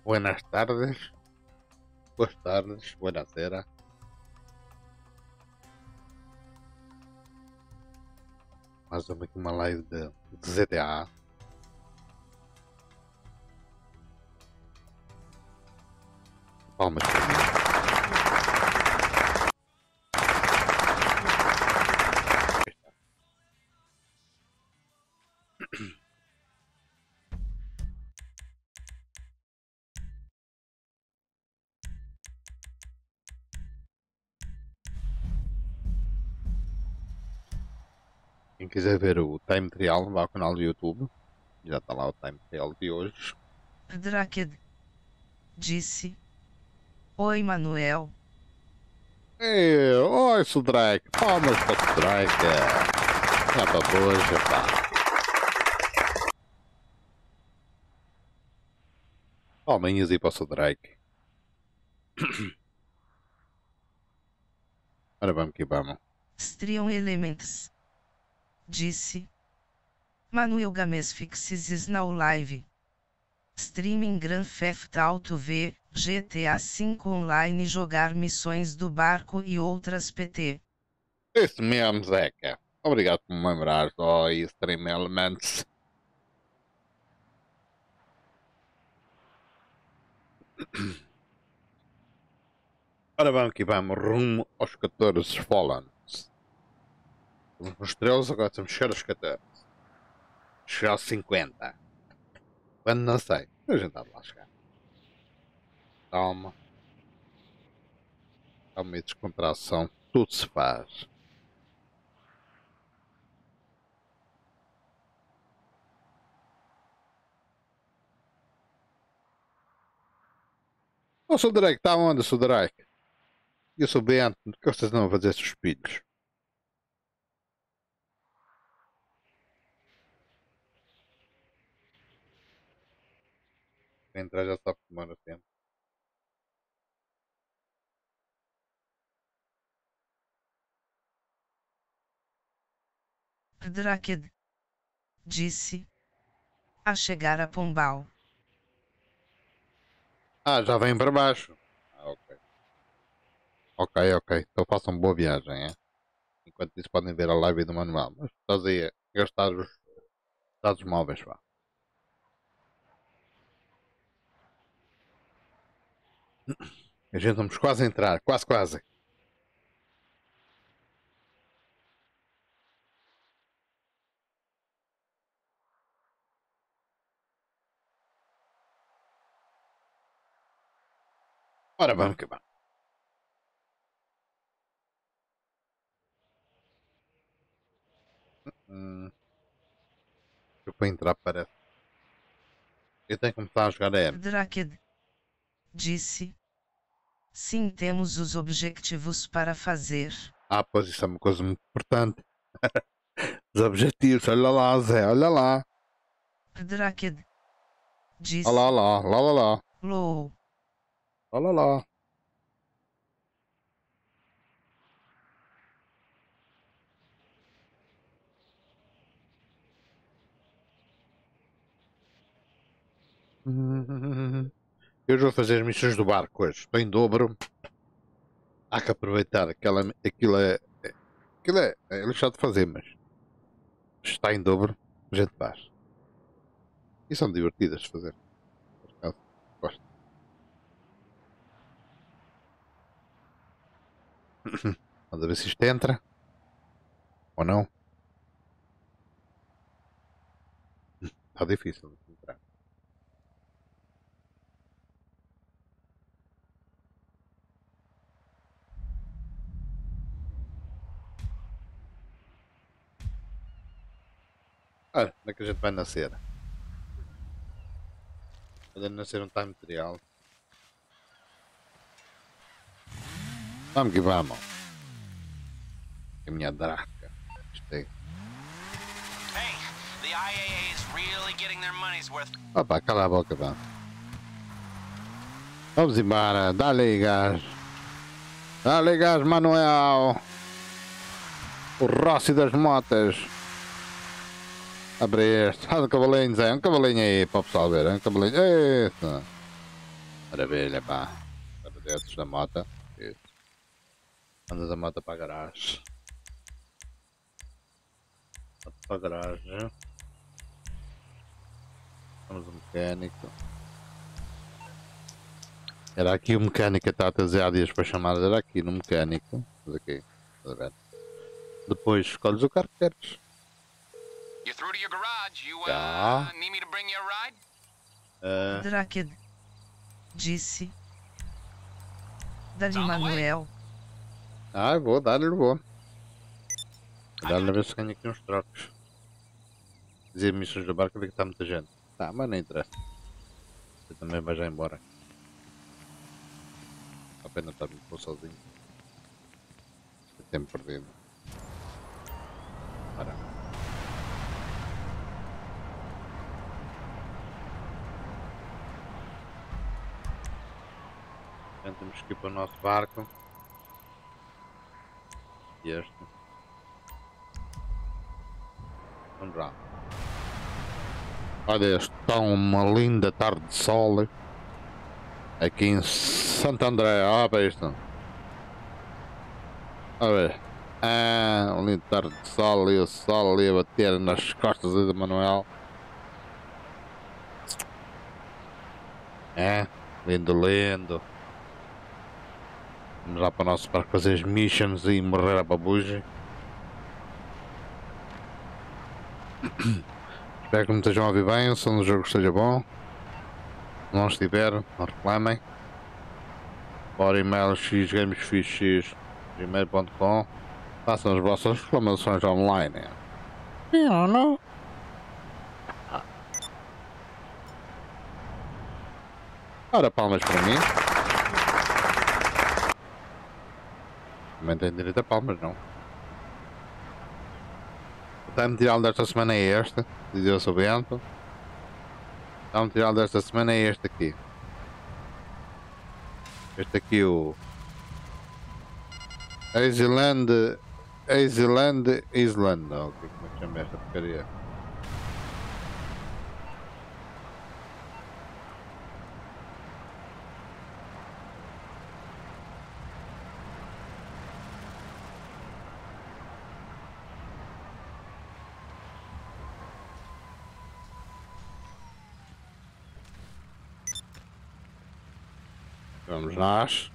Buenas tardes, boas tardes, buonasera. Mais uma live de GTA. Palmas para mim. Quem quiser ver o time trial, vá ao canal do YouTube. Já está lá o time trial de hoje. Drake disse: Oi, Manuel. Ei, oi, Sudrake. Palmas para o Sudrake. Já para hoje, pá. Palminhas aí para o Sudrake. Ora vamos que vamos. Strion Elements disse: Manuel Games Fixes is now live. Streaming Grand Theft Auto V, GTA V Online, jogar missões do barco e outras PT. Isso mesmo, Zeca. Obrigado por me lembrar. Oh, Stream Elements. Ora vamos que vamos, rumo aos 14 Fallons. Estamos nos 13, agora temos que chegar aos 14. Chegar aos 50. Quando não sei, a gente há de lá chegar. Calma. Calma e descontração. Tudo se faz. Ô, Sr. Drake, está onde, Sr. Drake? Eu sou Bento, o que vocês não vão fazer seus filhos? Para entrar já sabe que demora tempo. Drake disse: A chegar a Pombal. Ah, já vem para baixo. Ah, ok. Ok. Então façam boa viagem, é? Enquanto isso podem ver a live do Manuel. Mas estás aí a gastar os dados móveis, vá. A gente vamos quase entrar, quase. Ora, vamos que vamos. Para entrar para... Eu tenho que começar a jogar a M. Drake disse: Sim, temos os objetivos para fazer. Ah, pois isso é uma coisa muito importante. Os objetivos, olha lá, Zé, olha lá. Drake disse: Olha lá. Low. Olha lá. Eu vou fazer as missões do barco hoje. Estou em dobro. Há que aproveitar. Aquilo é lixado de fazer, mas está em dobro. A gente faz. E são divertidas de fazer. Por acaso, gosto. Vamos ver se isto entra. Ou não. Está difícil de entrar. Olha, onde é que a gente vai nascer? Vai nascer um time material. Vamos que vamos. A minha draca. Isto é. Hey, the IAA is really getting their money's worth. Opa, cala a boca, vá. Vamos embora. Dá-lhe gás. Dá-lhe gás, Manuel. O Rossi das motas. Abre este. Faz um cavalinho, Zé. Um cavalinho aí para o pessoal ver. Um cavalinho. Eita. Maravilha, pá. Para dentro da moto. Isso. Andas a moto para a garagem. Moto para a garagem. Vamos ao mecânico. Era aqui o mecânico que estava a trazer há dias para chamar. Era aqui no mecânico. Mas aqui. Estás a ver? Depois escolhes o carro que queres. You're through to your garage. You Tá. need me to bring you a ride? Drake disse. Dali It's on the way. Manuel. Ah, eu vou dar-lhe, vou. Vou dar-lhe a ver se ganho aqui uns trocos. Dizer missões do barco, ver que está muita gente. Tá, mas não interessa. Você também vai já embora. A pena estar muito bom sozinho. É tempo perdido. Para. Então temos que ir para o nosso barco. E este. Vamos lá. Olha, está uma linda tarde de sol aqui em Santo André. Olha para isto. A ver. Ah, uma linda tarde de sol e o sol ali a bater nas costas do Manuel. É, lindo, lindo. Vamos lá para o nosso barco fazer as missions e morrer a babuja. Espero que me estejam a ouvir bem, o som do jogo esteja bom. Se não estiver, não reclamem. Para o e-mail xgamesfx@gmail.com. Façam as vossas reclamações online. Não. Ora, palmas para mim. Também tem direito a palmas, não? O time material desta semana é este. Dizia o seu Bento. O time material desta semana é este aqui. Este aqui, o Island. Oh, como é que chama esta porcaria? Vamos nós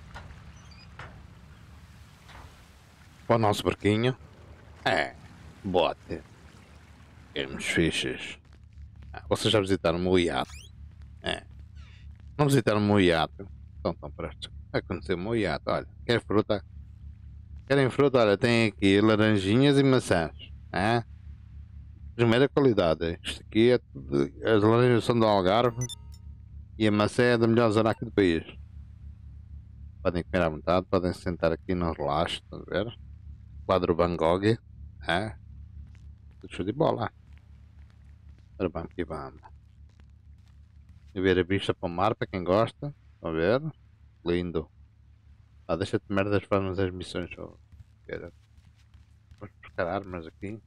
para o nosso barquinho. É, bote. Temos fichas. Vocês já visitaram o meu iate? É. Não visitaram o meu iate? Então estão prestes a conhecer o meu iate. Olha, quer fruta? Querem fruta? Olha, tem aqui laranjinhas e maçãs. É? Primeira qualidade. Isto aqui é tudo. As laranjas são do Algarve e a maçã é da melhor zona aqui do país. Podem comer à vontade, podem se sentar aqui no relaxo, estão a ver? Quadro Van Gogh, é? Tudo show de bola. Ora, vamos aqui, vamos. E ver a vista para o mar, para quem gosta, estão a ver? Lindo. Ah, deixa-te merdas para fazer as missões. Vamos buscar armas aqui.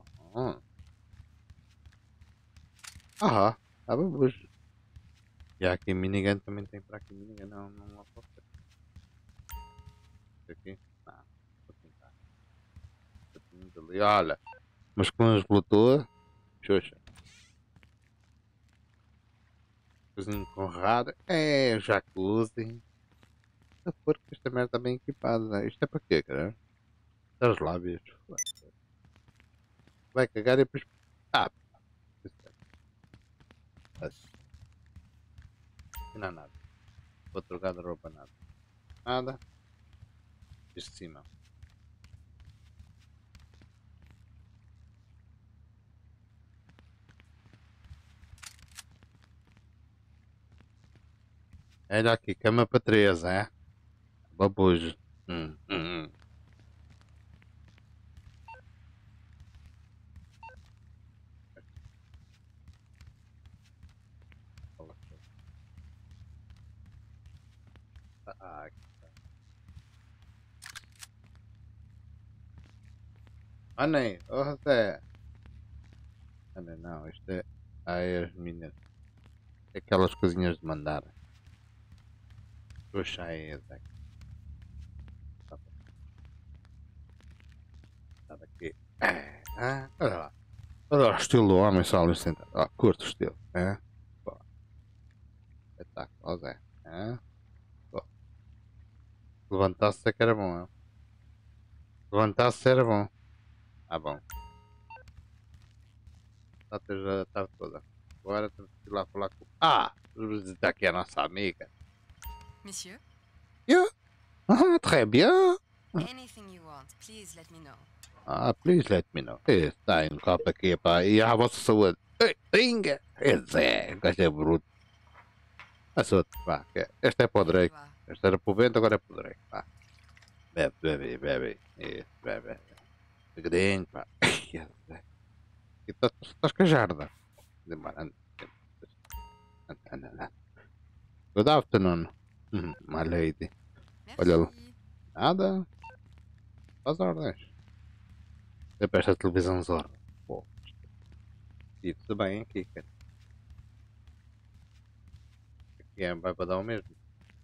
Vamos. E há aqui minigun, também tem para aqui minigun, não há para aqui. Não, vou tentar. Ali, olha, mas com as Bluetooth, xoxa. Cozinho com rádio, é jacuzzi. A porca, esta merda está bem equipada, né? Isto é para quê, cara? Dá os lábios. Vai cagar e depois. Ah! Não há nada. Vou trocar de roupa, nada. Nada. Isto de cima. Olha aqui, cama para 3, é? Babujo. Hum. Aqui está. Nem, oh José. Não, isto é. Ai, as minhas. Aquelas coisinhas de mandar. Puxa aí, Zé. Está daqui. Olha lá. Olha lá o estilo do homem só ali sentado. Curto o estilo. Pô. Espetáculo, ó Zé. Pô. Levantar-se é que era bom, Levantar-se era bom. Bom. Está a ter a tarde toda. Agora temos que ir lá falar com. Vamos visitar aqui a nossa amiga. Monsieur? Yeah. Très bien. Anything you want, please let me know. Please let me know. Está em copo aqui, pá. E à vossa saúde. Ei, Inga. O gajo é bruto. A saúde, pá. Este é para o Drake. Este era para o vento, agora é para o Drake, pá. Bebe, bebe, bebe. Isso, bebe. Segredinho, pá. E estás com a jarda. Demora. Good afternoon, my lady. Olha lá. Merci. Nada. Faz ordens. É para esta televisão zorra. Pô. E tudo bem aqui, cara. Aqui vai para dar o mesmo.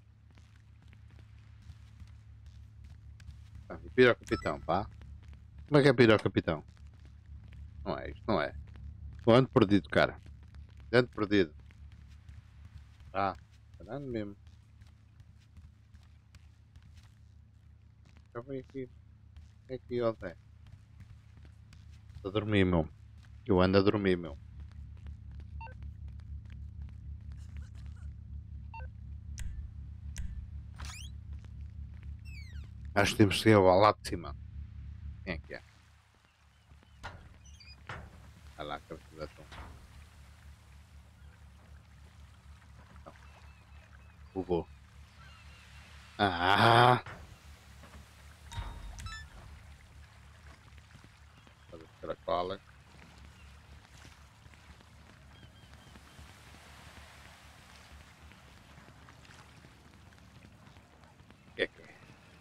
E pira o capitão, pá. Como é que é pira o capitão? Não é isto, não é. O ando perdido, cara. Ando perdido. Ando mesmo. Já vem aqui. É aqui ontem. Estou a dormir, meu. Eu ando a dormir, meu. Acho que temos que ir ao lado de cima. Quem é que é? Olha lá, que eu atum. Bugou. Fazer caracola. O que é que é?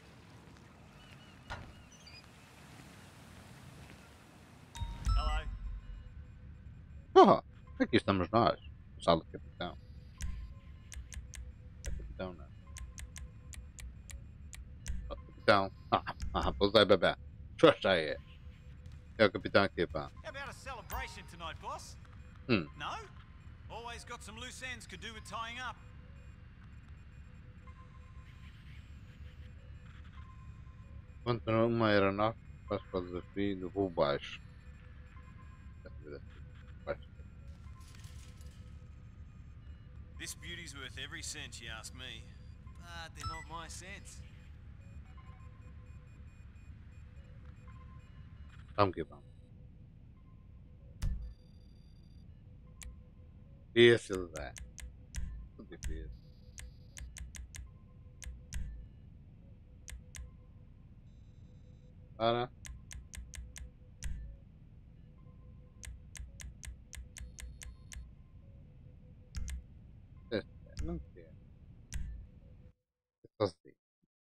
Hello. Aqui estamos nós. Sala do capitão. É capitão, não. Capitão. Pois é, bebê. Já é. É o capitão aqui, pá. How about a celebration tonight, boss? No? Always got some loose ends could do with tying up. Contra uma aeronave faz para o desafio do voo baixo. This beauty's worth every cent, you ask me. But they're not my cents. Vamos que vamos. Difícil, Zé. Muito difícil. Para. Não quero. É sozinho.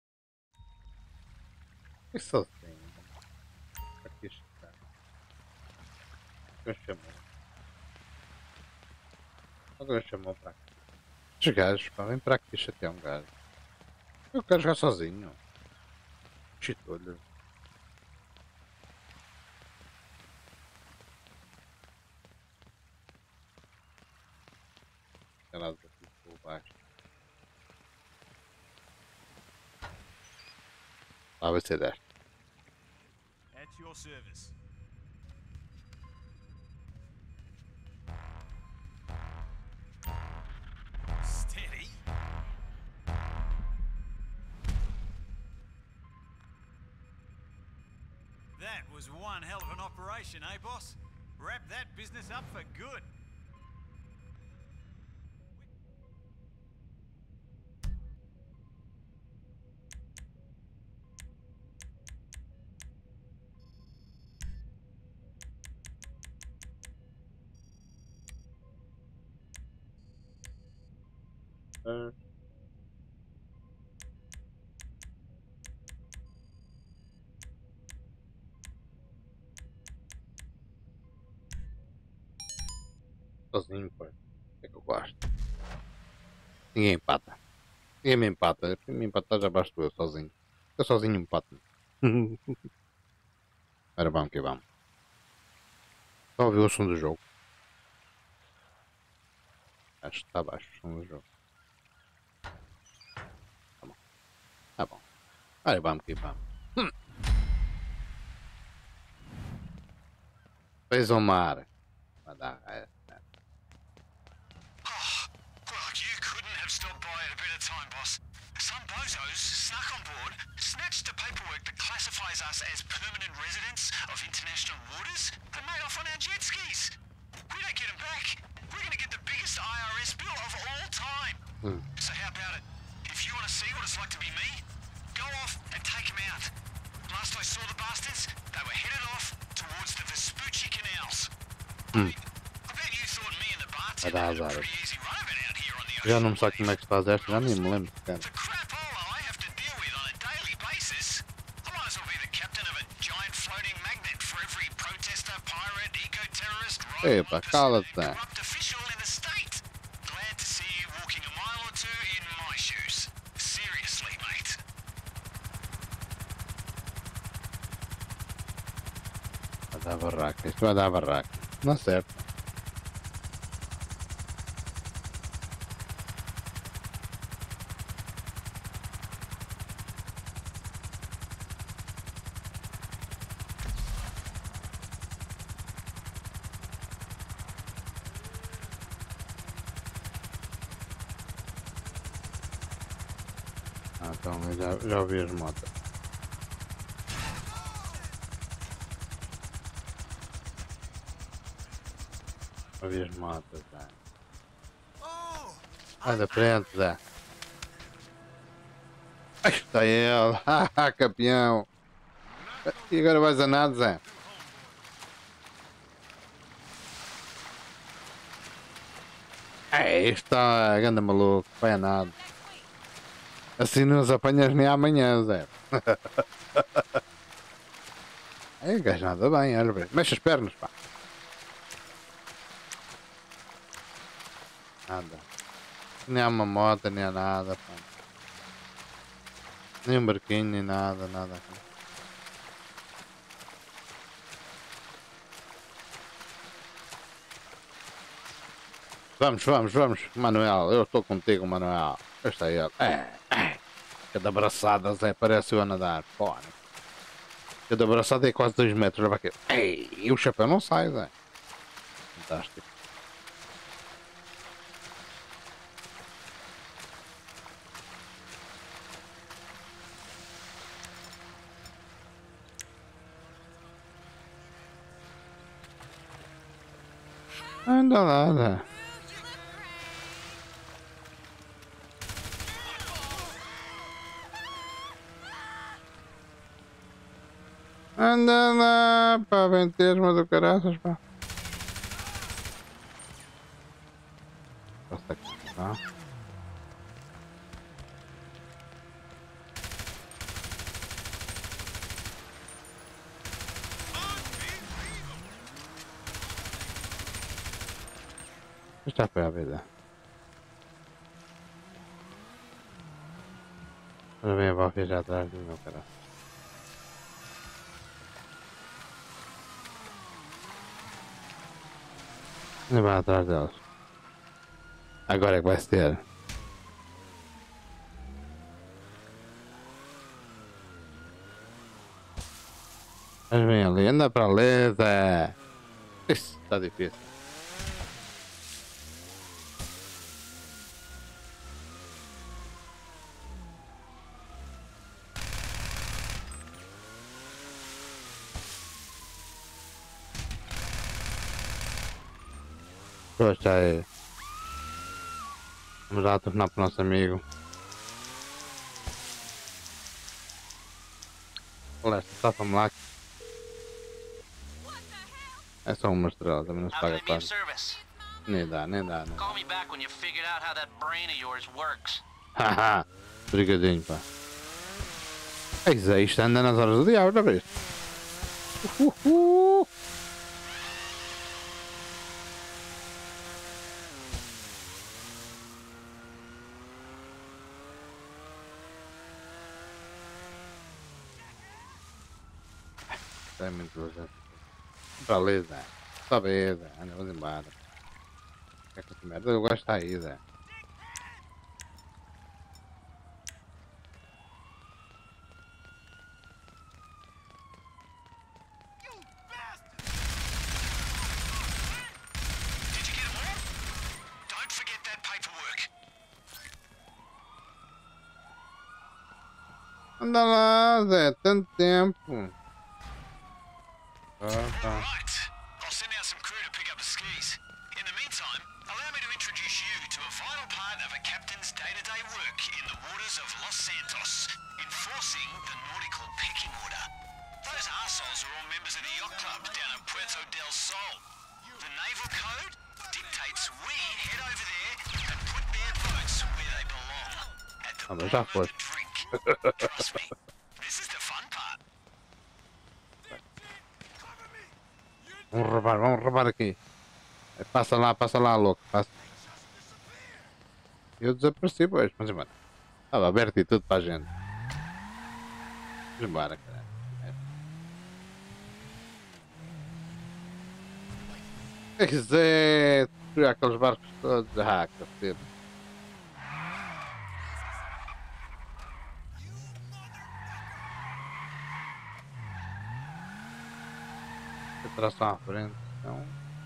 É sozinho. Aqui está. Quem chamou? Alguém chamou para aqui. Os gajos, pá, vem para aqui chatear um gajo. Eu quero jogar sozinho. Chitolho. Lá daqui por baixo. Vai ser desta. At your service. Steady. That was one hell of an operation, eh, boss? Wrap that business up for good. Sozinho, pô. É que eu gosto. Ninguém empata. E me empata. Me empatar já basto eu sozinho. Eu sozinho empato. Era vamos que vamos. Só ouviu o som do jogo. Acho que está baixo o som do jogo. Tá bom. Tá bom. Era vamos que vamos. Fez o mar. Vai dar. Well, you couldn't have stopped by at a better time, boss. Some bozos snuck on board, snatched the paperwork that classifies us as permanent residents of international waters, and made off on our jet skis. We don't get them back. We're going to get the biggest IRS bill of all time. So how about it? If you want to see what it's like to be me, go off and take them out. Last I saw the bastards, they were headed off towards the Vespucci canals. I bet you thought me and the bartender had a pretty easy run of it out here on the Já ocean. não me sabe como é que se faz esta. Já nem me lembro, cara. The crapola I have to deal with on a daily basis. I might as well be the captain of a giant floating magnet for every protester, pirate, eco-terrorist, Epa, rogue officer, cala-te. and corrupt official in the state. Glad to see you walking a mile or two in my shoes. Seriously, mate. Vai dar barraca. Isto vai dar barraca. Não acerta. Então, eu já ouvi as motas. Ouvi as motas, Zé. Vai da frente, Zé. Aí está ele. Haha, campeão. E agora vais a nada, Zé. Isto está grande maluco. Vai a nada. Assim não os apanhas nem amanhã, Zé. Aí, gajo nada bem, olha bem. Mexe as pernas, pá. Nada. Nem há uma moto, nem há nada, pá. Nem um barquinho, nem nada, nada. Vamos, vamos, vamos, Manuel. Eu estou contigo, Manuel. Está aí ele. Cada abraçada, Zé, parece eu a nadar. Pô, cada abraçada é quase 2 metros. Ei, e o chapéu não sai, Zé. Fantástico. Anda lá, Zé. Anda lá, pá, ventesma do caraças, pá. Passa aqui, tá? Está para a vida. Agora vem a Valkyrie já atrás do meu cara. Ainda vai atrás delas. Agora é que vai ser. Mas vem ali, anda para ali, Zé. Isso está difícil. Poxa aí. Vamos lá tornar para o nosso amigo. Olha, tapa-me lá. É só uma estrela, também não se paga tanto. Nem dá, nem dá, né? Call me back when you figured out how that brain of yours works. Haha, brigadinho, pá. Eis aí, isto anda nas horas do diabo, já viste? É muito inteligente. Para ali, Zé. Sobe, Zé. Anda, vamos embora. Que é que essa merda? Eu gosto aí, Zé. Did you get them all? Don't forget that paperwork. Anda lá, Zé. Tanto tempo. Tá. Right. I'll send out some crew to pick up the skis. In the meantime, allow me to introduce you to a vital part of a captain's day-to-day work in the waters of Los Santos, enforcing the nautical pecking order. Those arseholes are all members of the yacht club down at Puerto del Sol. The naval code dictates we head over there and put their boats where they belong. At the mas já bottom foi. of the drink. Trust me, this is the fun part. Vamos roubar aqui. Passa lá, louco. Passa. Eu desapareci, pois. Mas embora. Estava aberto e tudo para a gente. Vamos embora, caralho. É que Zé, destruir aqueles barcos todos. Ah, cacete. Tração à frente, então.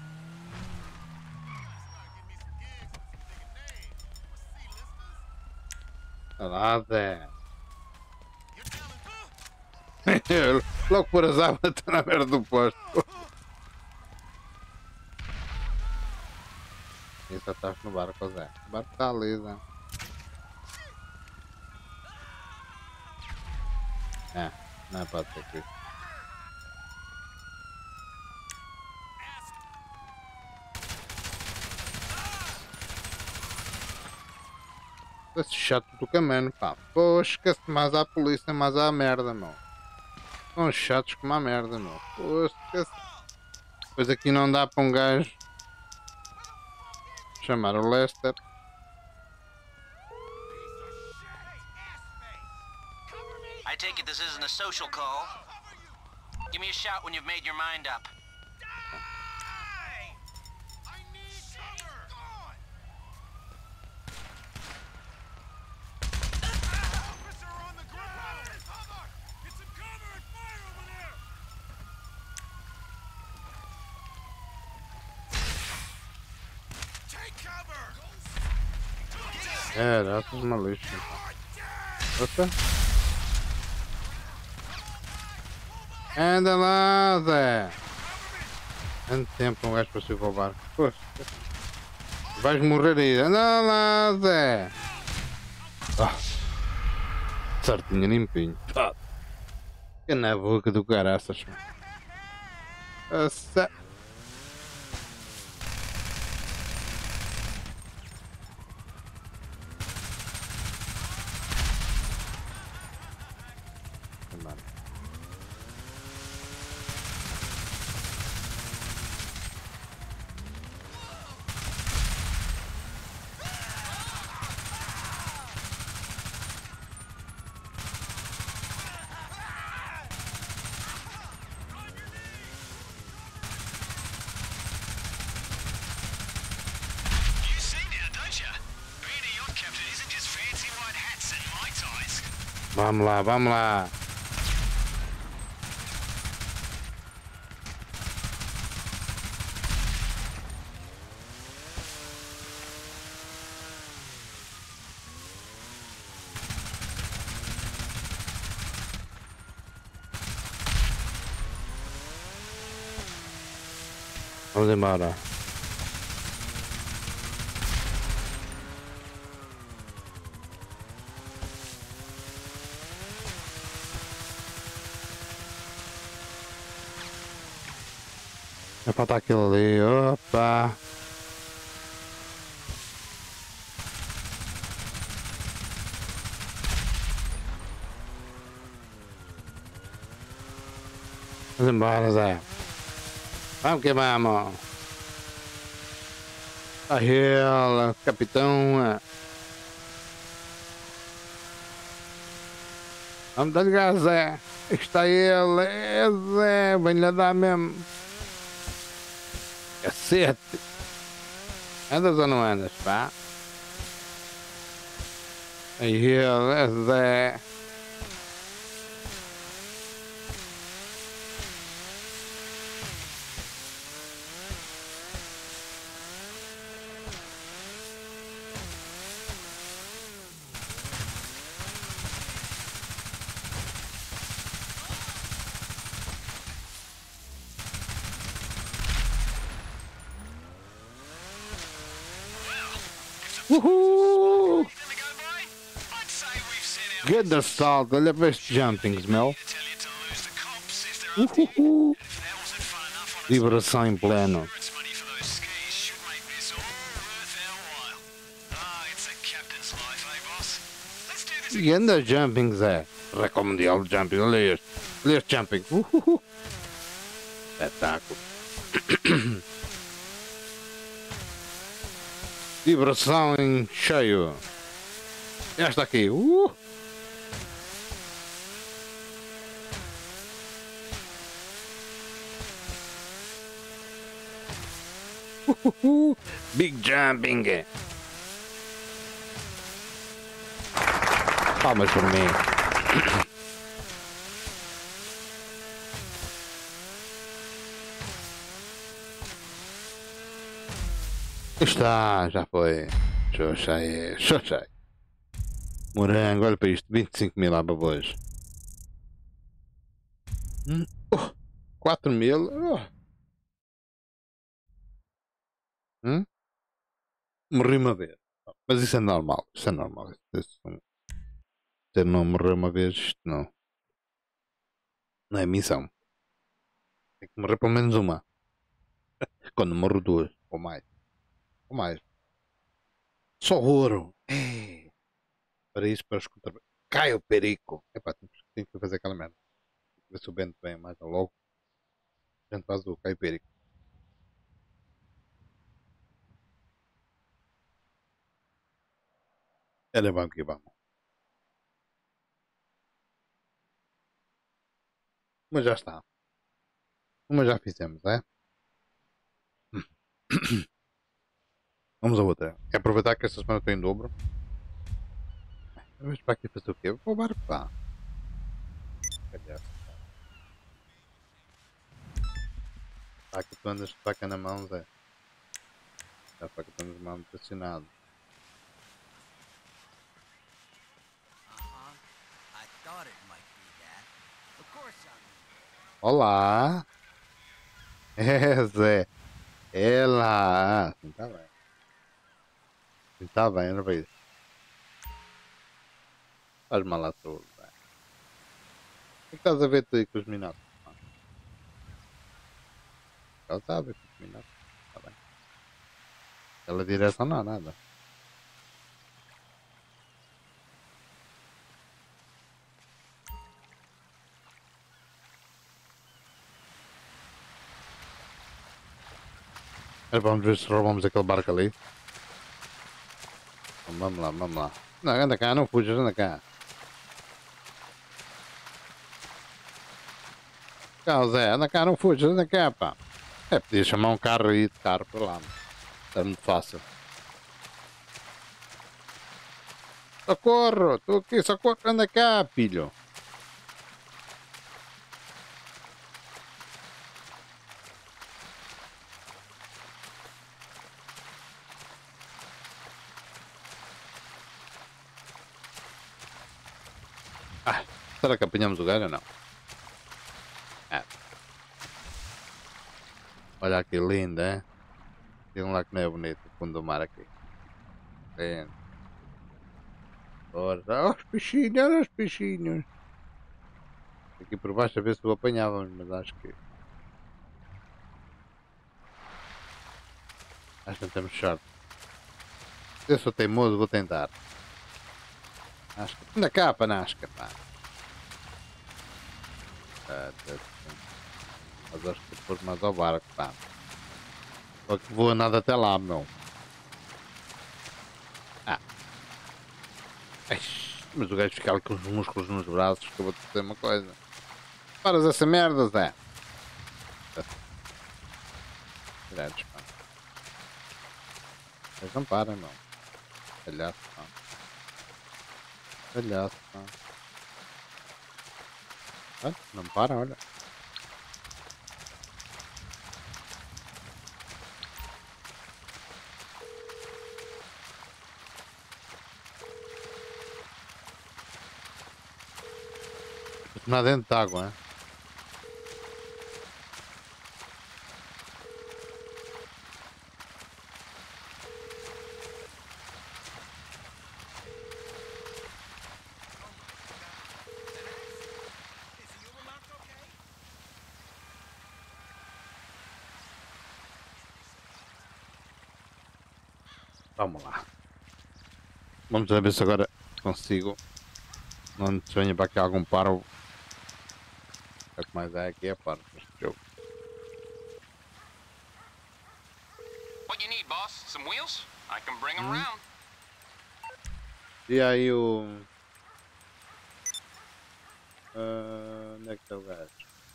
Olha lá, Zé. Logo por azar, está na merda do posto. Isso estás no barco, Zé. O barco está ali, Zé. Não pode ser aqui. Esse chato do caminho, pá. Poxa, esquece mais à polícia, mais à merda, meu. São chatos como a merda, meu. Poxa, esquece. Depois aqui não dá para um gajo chamar o Lester. I take it this isn't a social call. Give me a shout when you've made your mind up. Era, essas malucas. Outra? Anda lá, Zé! Tanto tempo um gajo para subir para o barco. Poxa, vais morrer aí. Anda lá, Zé! Certinho, limpinho. Que na boca do caraças. Vamos lá, vamos lá. Vamos embora. Vai faltar aquilo ali, opa! Vamos embora, Zé! Vamos que vamos! Aí, capitão! Vamos dar gás, Zé. Está ele, é Zé. Vem-lhe dar mesmo. Cacete. Andas ou não andas, pá? Aí ele, é Zé. Uhul! Grande assalto, olha para estes jumpings, meu. Uhul! Vibração em pleno. Grande jumpings, é. Recomendado jumping, olha este jumping. Uhul! Espetáculo. Vibração em cheio. Esta aqui. Big jumping. Palmas por mim. Está, já foi. Xoxai, xoxai. Morango, olha para isto, 25.000 há babões. 4.000. Morri uma vez. Mas isso é normal, isso é normal. Se não morrer uma vez, isto não. Não é missão. Tem que morrer pelo menos uma. Quando morro duas, ou mais. Ou mais. Só ouro. Para isso, para escutar. Cai o perico. Epá, tenho que fazer aquela merda. Ver se o Bento vem mais logo. A gente faz o cai o perico. Era bom que vamos. Mas já está. Uma já fizemos, é? Vamos a outra. Quer aproveitar que esta semana estou em dobro? Vamos para aqui fazer o quê? Vou para o barco, pá. Calhar. Tá que tu andas de faca na mão, Zé. Já faca tu andas mal pressionado. Olá! É, Zé! É lá! Assim tá bem. Assim tá bem, não é isso? Faz mal à saúde, Zé. O que estás a ver tu aí com os minutos? Ela está a ver com os minutos. Tá bem. Ela direção não há nada. Vamos ver se roubamos aquele barco ali. Vamos lá, vamos lá. Não, anda cá, não fujas, anda cá. Cá, Zé, anda cá, não fujas, anda cá, pá. É, podia chamar um carro aí de carro para lá. Era muito fácil. Socorro, estou aqui, socorro, anda cá, filho. Será que apanhamos o galho ou não? É. Olha que linda, hein? Tem um lá que não é bonito, o fundo do mar aqui. Lindo. Olha os peixinhos, olha os peixinhos. Aqui por baixo a ver se o apanhávamos, mas acho que não temos sorte. Eu sou teimoso, vou tentar. Nasca. Na capa, nasca, pá. Mas acho que depois mais ao barco, pá. Só que voa nada até lá, meu. Ah. Eish. Mas o gajo fica ali com os músculos nos braços, que eu vou-te dizer uma coisa. Paras essa merda, Zé. Diretos, pá. Eles não param, não. Palhaço, pá. Palhaço, pá. Olha, não param, olha. Não dentro de água, hein? Vamos lá. Vamos ver se agora consigo. Não se venha para aqui algum paro. É o que mais é aqui é paro neste jogo. What you need, boss? Some wheels? I can bring them around. E aí o. Onde é que está o gajo?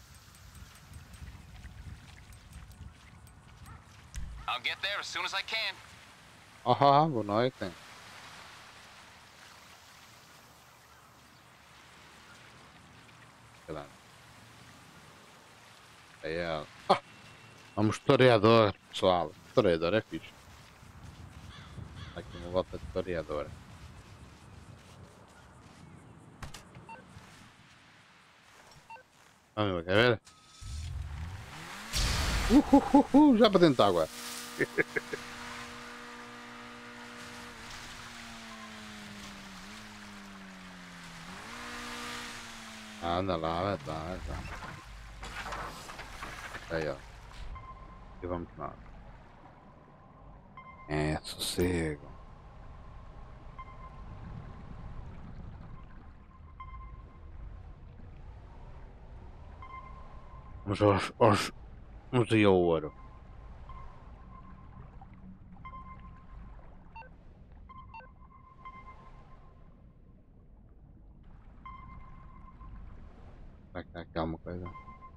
I'll get there as soon as I can. Boa noite. Caramba. Aí é. Vamos historiador, pessoal. Historiador é fixe. Aqui uma volta de historiador. Vamos ver. Já para dentro da água. Anda lá, vai. Aí, ó. E vamos lá. É, sossego. Vamos aí ao ouro. Será que está aqui alguma coisa?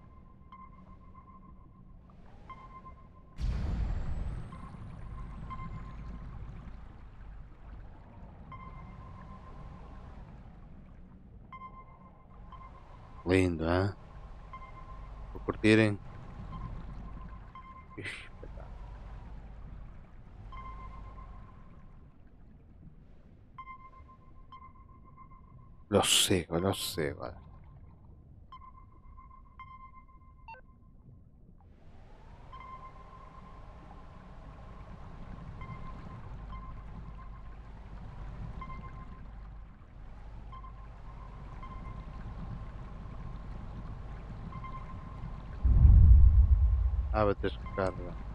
Lindo, hein? Por curtirem. Ixi, espetáculo. Olha o sossego, olha. Vai ter que ficar.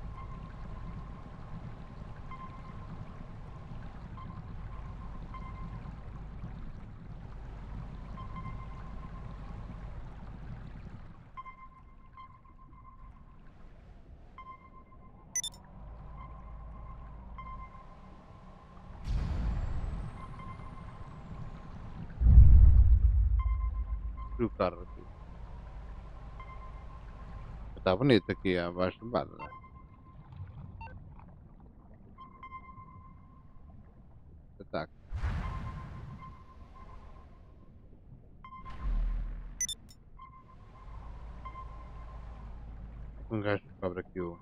E o carro aqui. Está bonito aqui abaixo do bar, né? Espetáculo. Um gajo descobre aqui o.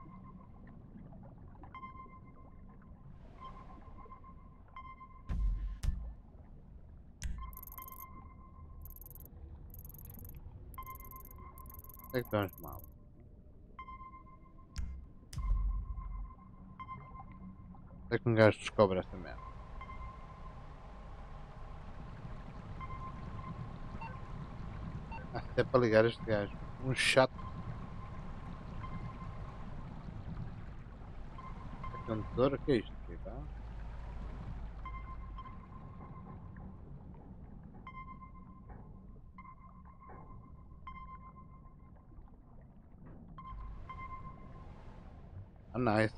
Onde é que estão as malas? Onde é que um gajo descobre essa merda? Até para ligar este gajo. Um chato. É um tesouro? O que é isto aqui, tá? Ah, nice.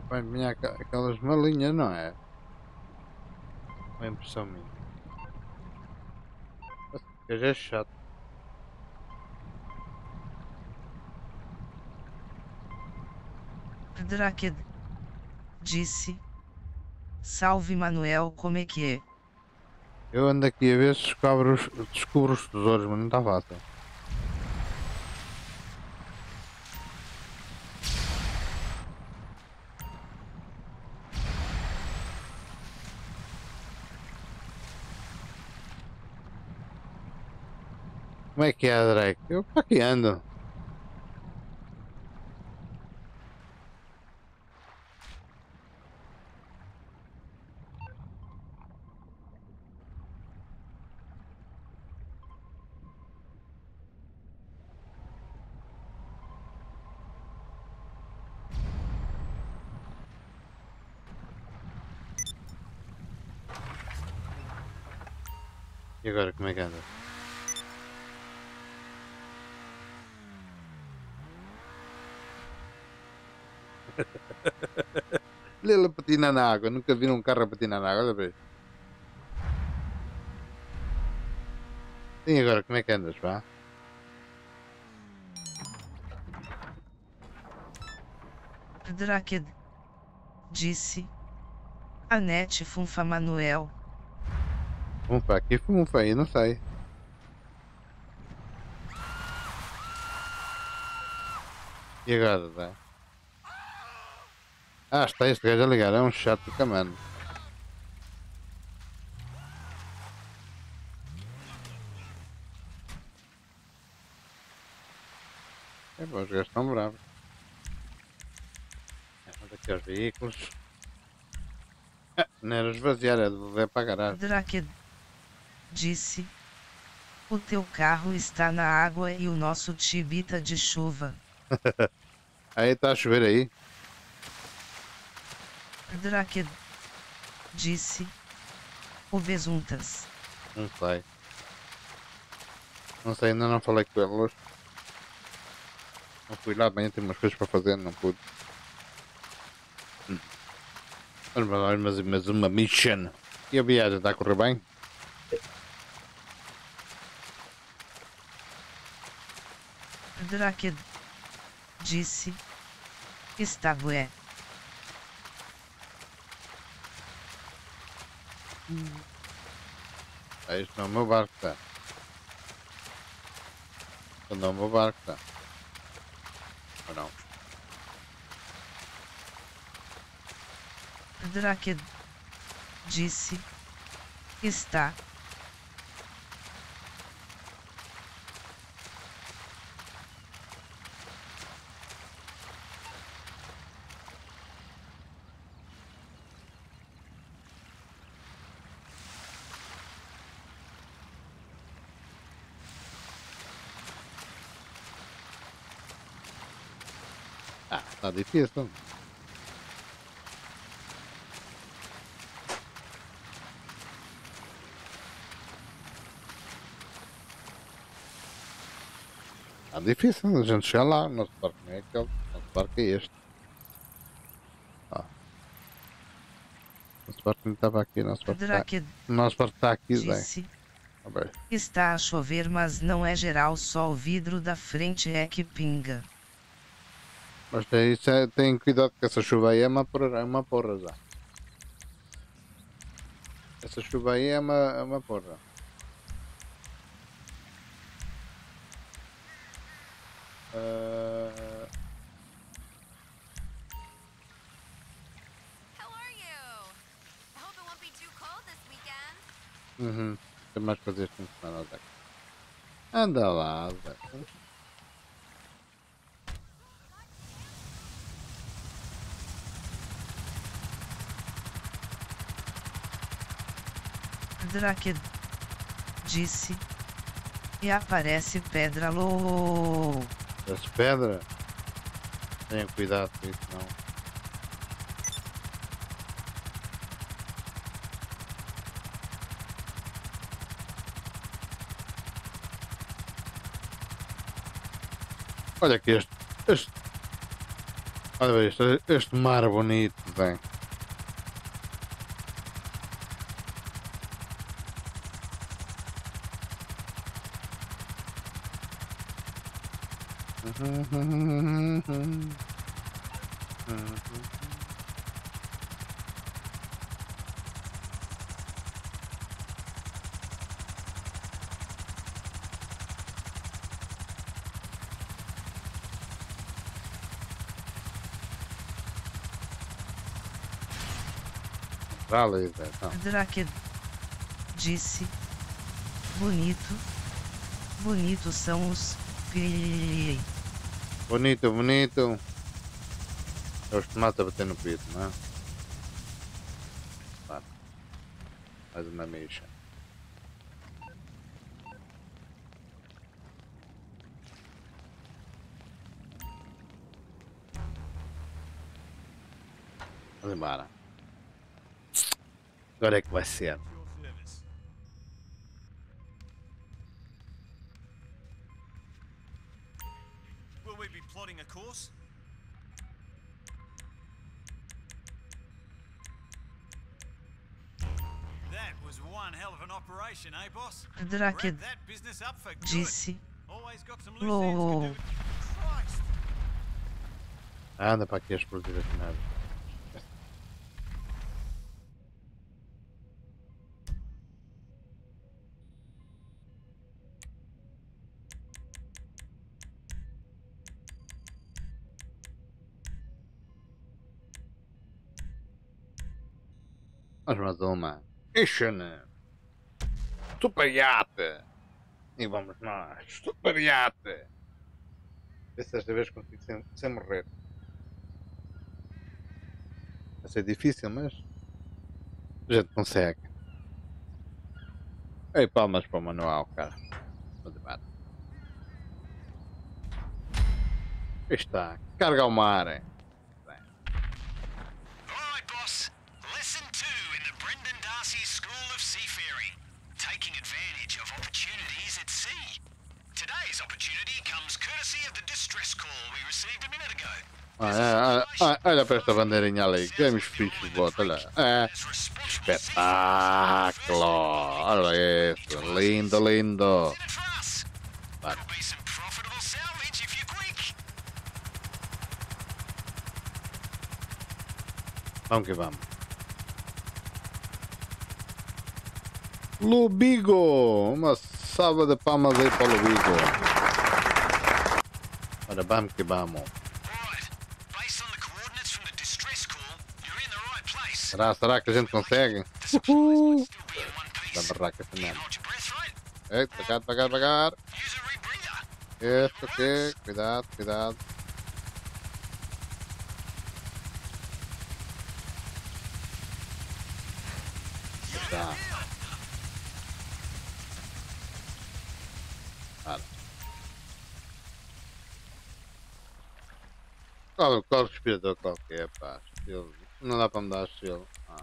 Vai vir aquelas malinhas, não é? É uma impressão minha. Esse já é chato. Draked disse: Salve Manuel, como é que é? Eu ando aqui a ver se descubro os tesouros, mas não está fácil. Como é que é, Drake? Eu para aqui ando. E agora como é que anda? Ele patina na água, nunca vi um carro a patinar na água, olha bem. E agora como é que andas, pá? Draked disse: Anete Funfa Manuel. Funfa, aqui funfa aí, não sei. E agora, tá? Ah, está este gajo a ligar, é um chato do camano. É bom, os gajos estão bravos. Vamos aqui aos veículos. Não era esvaziar, é devolver para a garagem. Draked disse: O teu carro está na água e o nosso tibita de chuva. Aí está a chover aí. Draked disse: O besuntas. Não sei. Não sei, ainda não falei com eles. Não fui lá bem, tenho umas coisas para fazer, não pude. Mas uma mission. E a viagem está a correr bem? Draked disse: Está bué. Isto não é o meu barco, tá? Isto não é o meu barco, tá? Ou não? Draked disse: Está. Ah, está difícil. Está difícil a gente chegar lá. O nosso barco não é aquele. O nosso barco é este. Ah. O nosso barco não estava aqui. O nosso barco está, Draked o nosso barco está aqui, Zé. disse: Tá bem. Está a chover, mas não é geral, só o vidro da frente é que pinga. Mas tem cuidado que essa chuva aí é uma porra já. Essa chuva aí é uma porra. How are you? I hope it won't be too cold this weekend. Tem mais fazer este fim de semana, Zé. Anda lá, Zé. Draked disse: E aparece pedra lou. As pedras. Tenham cuidado com isso, não. Olha aqui este Olha este mar bonito, bem. Vale, então. Drake disse: bonito. Bonitos são os pi. Bonito, bonito. É os tomates a bater no peito, não é? Vá. Mais uma mecha. Vamos embora. Agora é que vai ser. Will we be plotting a course? That was one hell of an operation, eh, boss? Drake Wrapped that business up for good. disse: Always got some loose ends we LOL. do. Christ. Anda para aqui a explodir as merdas. Vamos mais uma. Ixen. Super iate. E vamos nós. Super iate. Vê se desta vez consigo sem morrer. Vai ser difícil, mas a gente consegue. Ei, palmas para o manual, cara. Vamos embora. Aí está. Carga ao mar. All right, boss. Lesson 2 in the Brendan Darcy School of Seafaring. Taking advantage of opportunities at sea. Today's opportunity comes courtesy of the distress call we received a minute ago. Olha para esta bandeirinha ali. Games fixe, bota lá. Espetáculo. Olha isso. Lindo, lindo. That'll be some profitable salvage if you're quick. Vamos que vamos. Lubigo! Uma salva de palmas aí para o Lubigo. Ora, vamos que vamos. Alright. Based on the coordinates from the distress call, you're in the right place. Será que a gente consegue? The supplies might still be in one piece. Da barraca também. Hold your breath, right? Ei, devagar, devagar, devagar. Use a rebreather. Este aqui. Cuidado, cuidado. Tá. Para. Qual respirador qualquer, pá. Estilo. Não dá para me dar estilo.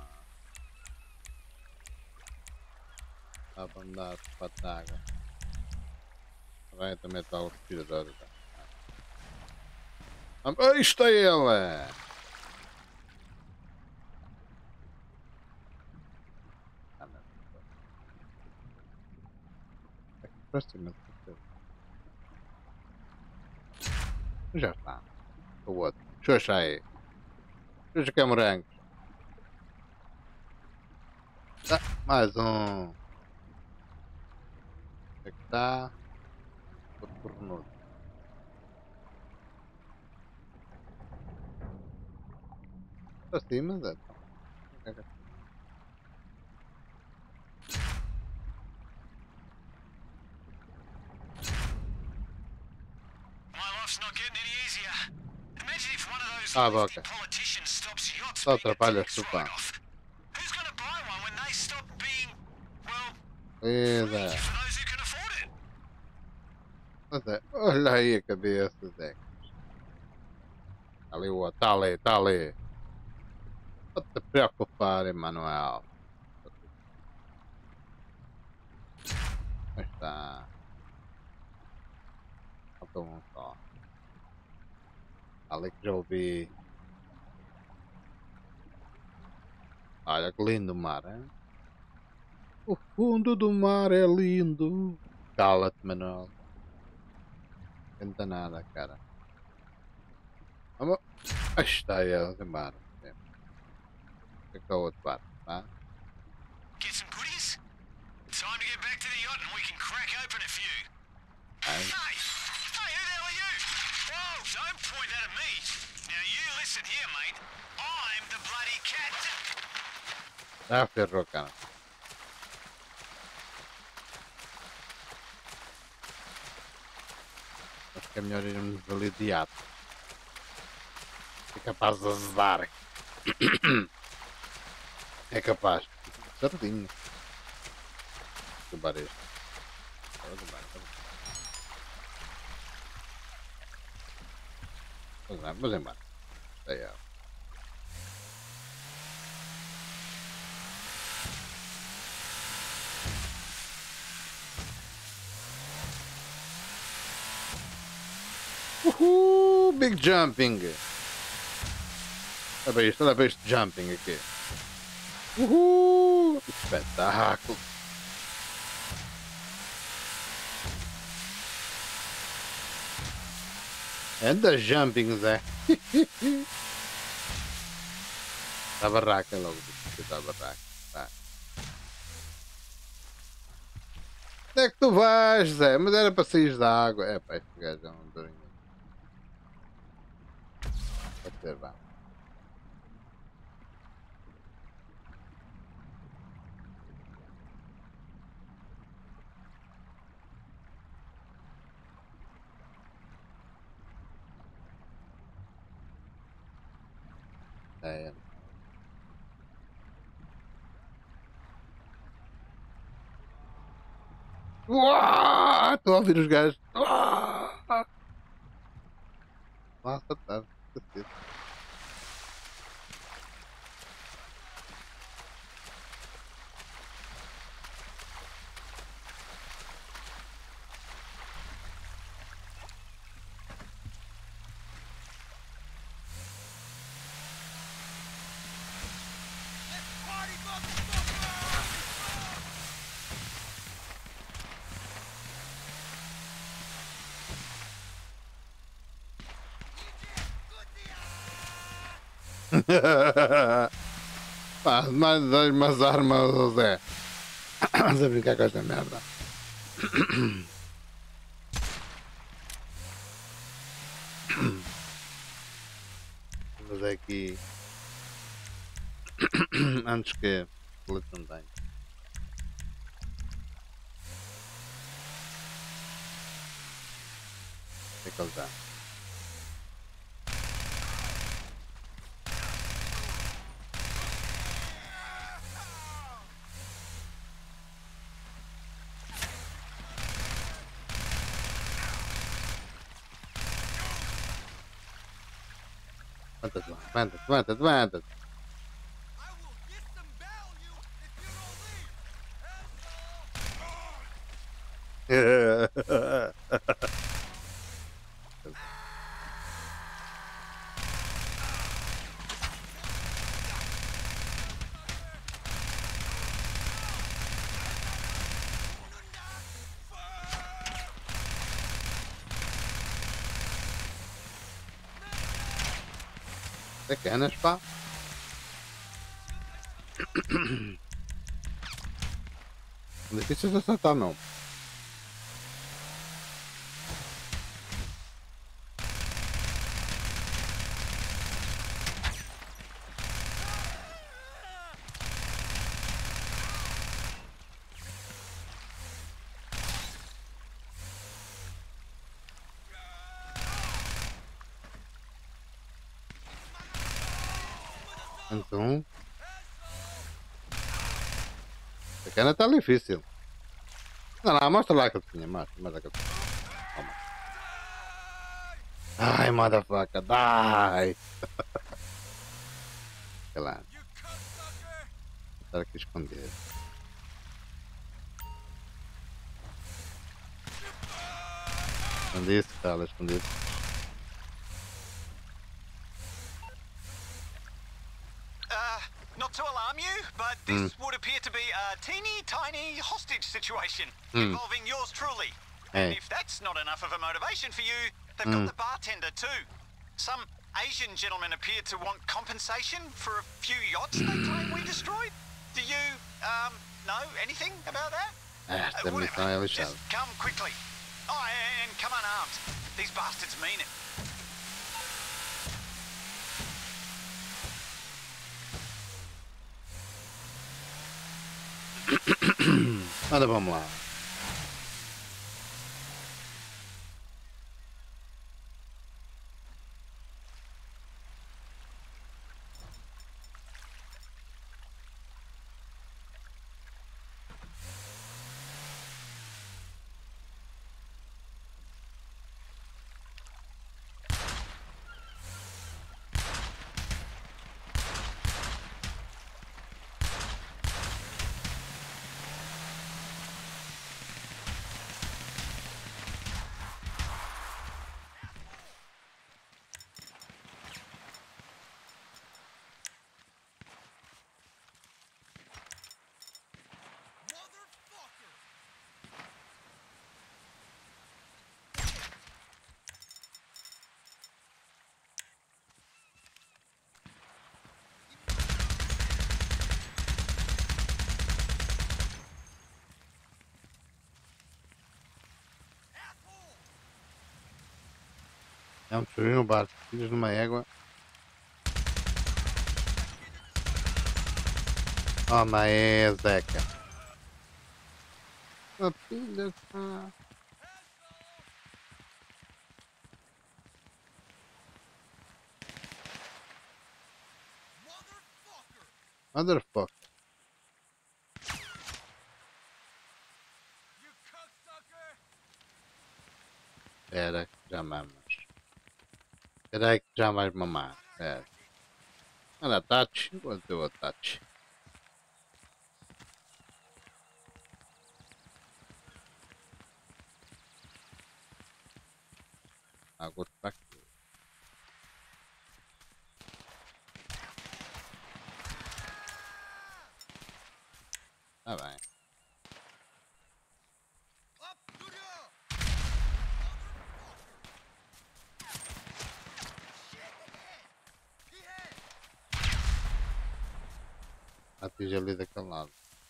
Dá para me dar pataga. Também está o respirador. Aí está ele! Praticamente. Já está. O outro. Xoxa aí. Xoxa que é morango. Ah, mais um. Aqui está. Outro cornudo. Para cima, Zé. My life's not getting any easier. Imagine if one of those Boca. politicians stops yachts Só being a atrapalhas tax tu, pá. write-off. Who's going to buy one when they stop being, well, Zé. for those who can afford it? Zé. Olha aí a cabeça, Zé. Ali o outro. Está ali, está ali. Não te preocupar, Emanuel. Aí está. Falta um só. Ali que já ouvi. Olha que lindo o mar, hein? O fundo do mar é lindo. Cala-te, Manuel. Não canta nada, cara. Vamos. Aí está ele, embora. Fica o outro barco, tá? Get some goodies? Time to get back to the yacht and we can crack open a few. Aí. Hey! Hey, who the hell are you? Whoa, don't point that at me. Now you listen here, mate. I'm the bloody captain. Ah, ferrou, cara. Acho que é melhor irmos ali de ato. É capaz de azedar. É capaz. Certinho. Acabar este. Vamos embora. Aí é. Uhul, big jumping. Olha para este jumping aqui. Uhul, espetáculo. Anda jumping, Zé. Está a barraca logo. Está a barraca. Tá. Onde é que tu vais, Zé? Mas era para sair da água. É pá, este gajo é um durinho. Pode ser, vá. É. Uau! Estou a ouvir os gajos. Uau! Nossa, tá. Pá, mais dá umas armas, Zé. Vamos a brincar com esta merda. Mas é aqui. Antes que o leite não tenha. O que é que ele dá? Levanta-te. Sacanas, pá. Não difícil de acertar, não. Então. A cana está difícil. Não, mostra lá a cabecinha. Mostra a cabecinha. Toma. Ai, motherfucker, die! Sei lá. Vou estar aqui escondido. Escondi-se, cara, escondi-se. Not to alarm you, but this would appear to be a teeny tiny hostage situation involving yours truly. And Hey. if that's not enough of a motivation for you, they've got the bartender too. Some Asian gentleman appeared to want compensation for a few yachts they claim we destroyed. Do you, know anything about that? Também estão Whatever. lixados. Just come quickly. Oh, and come unarmed. These bastards mean it. Ora, vamos lá. É um destruir no barco, filhos numa égua. Toma aí, Zeca. Oh, filha, pá. Motherfucker. Espera que já mamas. Espera aí que já vais mamar. Espera. Anda, touch. Vou ter o touch. Água para aqui. Tá bem. Atinge ali daquele lado.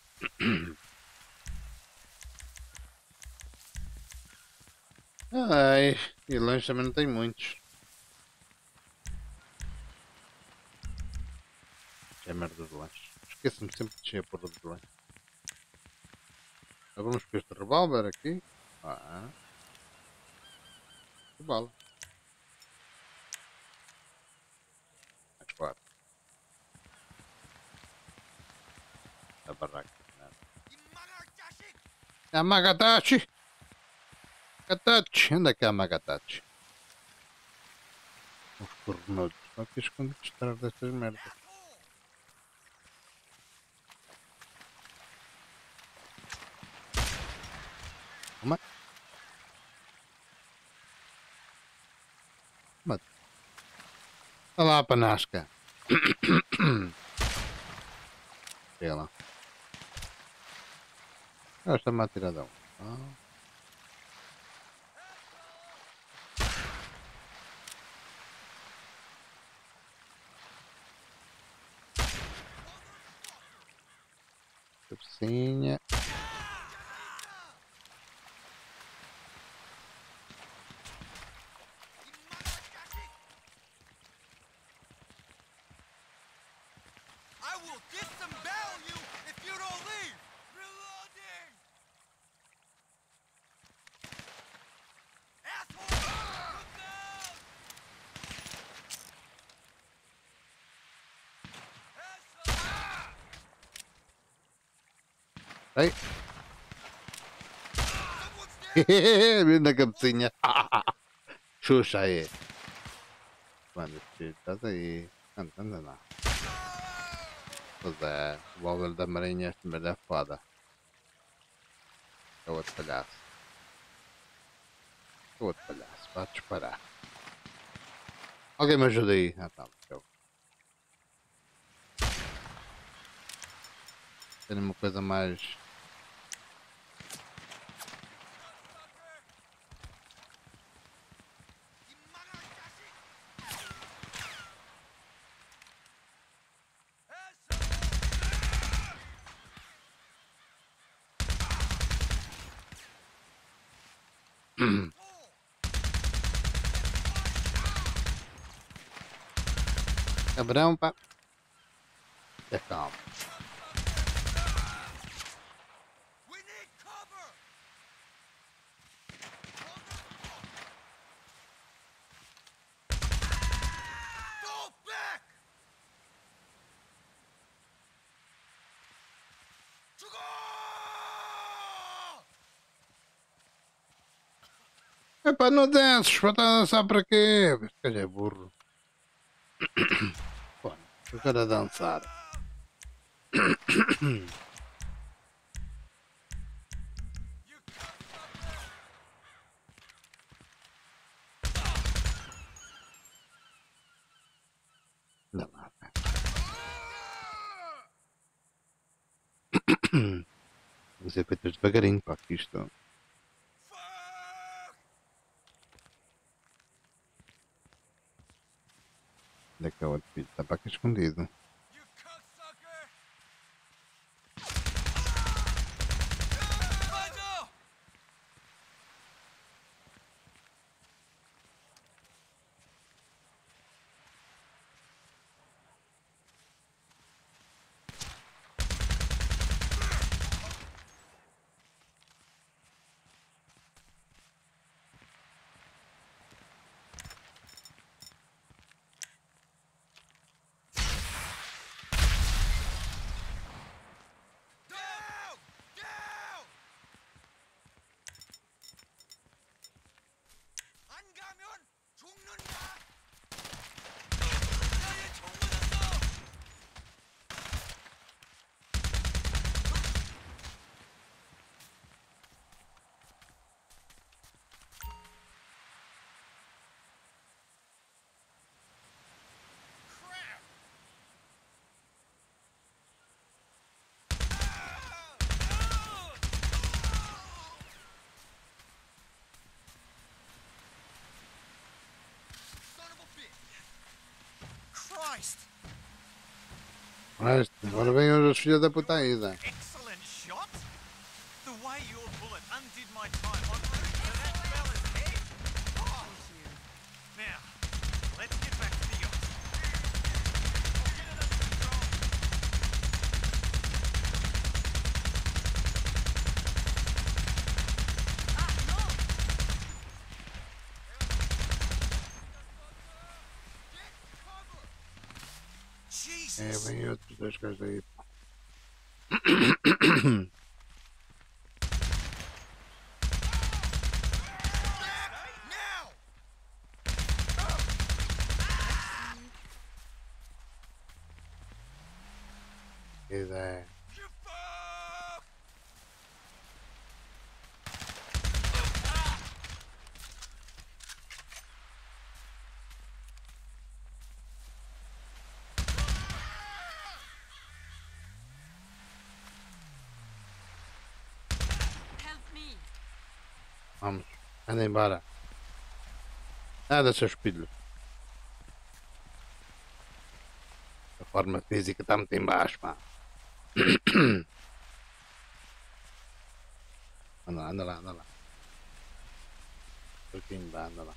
Ai, e lanche também não tem muitos. É merda de lanche. Esqueço-me sempre de encher a porra de lanche. Agora vamos com este revólver aqui. Ah. Que bala. Mais 4. A barraca. É a Magatachi! Magatachi! Onde é que é a Magatachi? Os cornudos. Estão aqui escondidos atrás destas merdas. Toma. Mata. Olha lá a panasca. Olha lá. Ela está-me a tirar de um. Cabecinha. I will disembowel you if you don't leave! Reloading! Asshole! Look down! Asshole! Ei. Someone's dead! Vindo na cabecinha. Xuxa aí. Mano, estás aí. Anda lá. Pois é, o móvel da marinha este merda é foda. É outro palhaço. É outro palhaço, vai disparar. Alguém me ajuda aí. Ah tá, eu. Tem uma coisa mais. Cabrão, pá. É calma. Epá, não danças, para estar a dançar para quê? Este gajo é burro. Pô, eu quero a dançar. Não, não. Vamos ser feitas devagarinho, pá, que isto. Onde é que é o outro filho? Está para aqui escondido. Mas agora vem os filhos da puta ainda. Excellent shot. The way your bullet undid my time on route to that fella's head. Oh. Now, let's get back to the yacht. I'll get it under control. É, Jesus. vem outros dois gajos aí. Now. Que ideia. Vamos, anda embora. Nada, seus filhos. A forma física está muito em baixo, pá. Anda lá, anda lá, anda lá. Um pouquinho, vá, anda lá.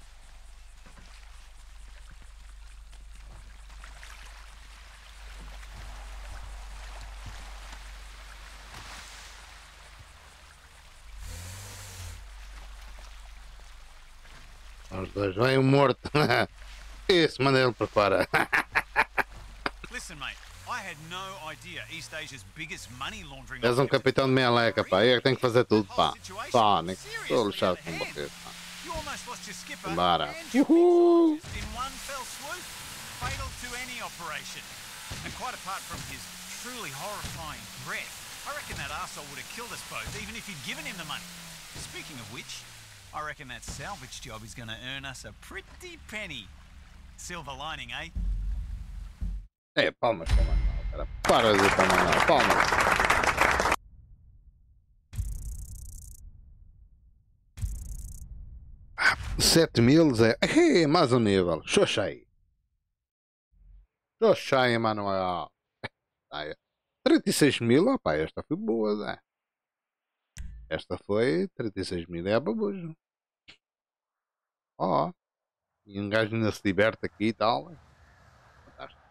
Os dois, vem o morto. Isso, manda ele para fora. Listen, mate. I had no idea East Asia's biggest money laundering. És capitão de meleca, pá. Eu é que tenho que fazer tudo, pá. Sonic, estou lixado com vocês, pá. You almost lost your skipper Embora. and your Uhul. in one fell swoop, fatal to any operation. And quite apart from his truly horrifying breath, I reckon that arsehole would have killed us both, even if you'd given him the money. Speaking of which, I reckon that salvage job is going to earn us a pretty penny. Silver lining, eh? É, palmas para o Manuel, cara. Para de palmas, palmas. 7.000 é mais um nível. Xoxei. Xoxei, Manuel. 36.000, opá, esta foi boa, Zé. Esta foi 36.000, é babujo. Ó, e um gajo ainda se liberta aqui e tal. Fantástico.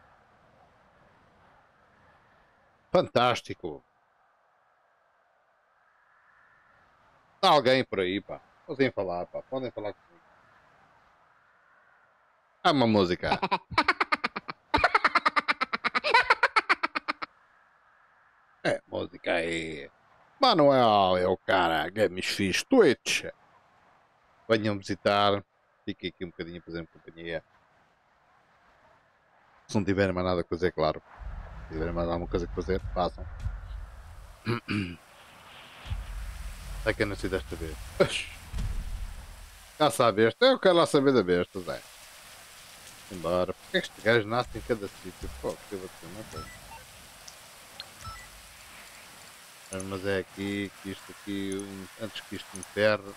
Fantástico. Há alguém por aí, pá. Podem falar, pá. Podem falar comigo. Há uma música. É, música aí. Manuel é o cara. Games fixe. Twitch. Venham visitar. Fiquem aqui um bocadinho a fazer companhia. Se não tiverem mais nada a fazer, claro. Se tiverem mais alguma coisa a fazer, façam. É que eu não sei desta vez. Já sabe besta. Eu quero lá saber da besta, Zé. Embora. Porque é que este gajo nasce em cada sítio? Pô, que eu vou dizer, não sei. Mas é aqui, que isto aqui, antes que isto me ferre.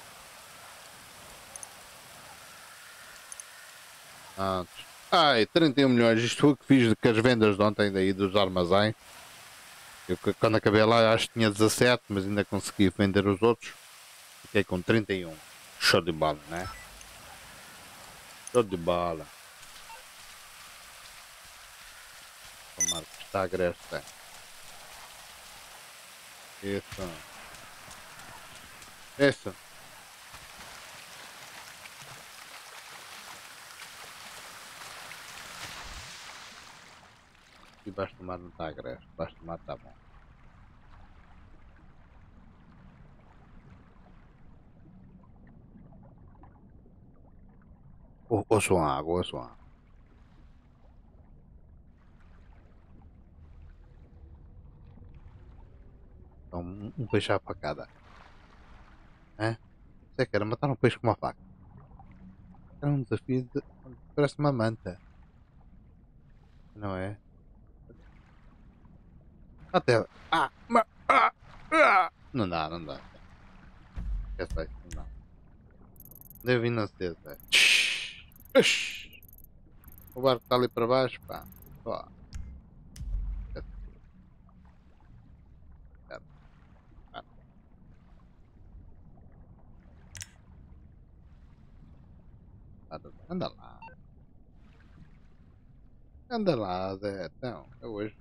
Antes. Ai, 31 milhões. Isto foi o que fiz com as vendas de ontem daí dos armazéns. Eu quando acabei lá acho que tinha 17, mas ainda consegui vender os outros. Fiquei com 31. Show de bola, né? Show de bola. Tomara que está agreste. Isso. Isso. E baixo do mar não está agreste. Baixo do mar está bom. Ouçam a água, ouçam a água. Então, um peixe à facada. É? Você quer matar um peixe com uma faca? É um desafio de... Parece uma manta. Não é? Até... Não dá, não dá. Esquece isso, não dá. Deve ir na cesta. O barco está ali para baixo, pá. Pá. Anda lá. Anda lá, Zé. Então, é hoje.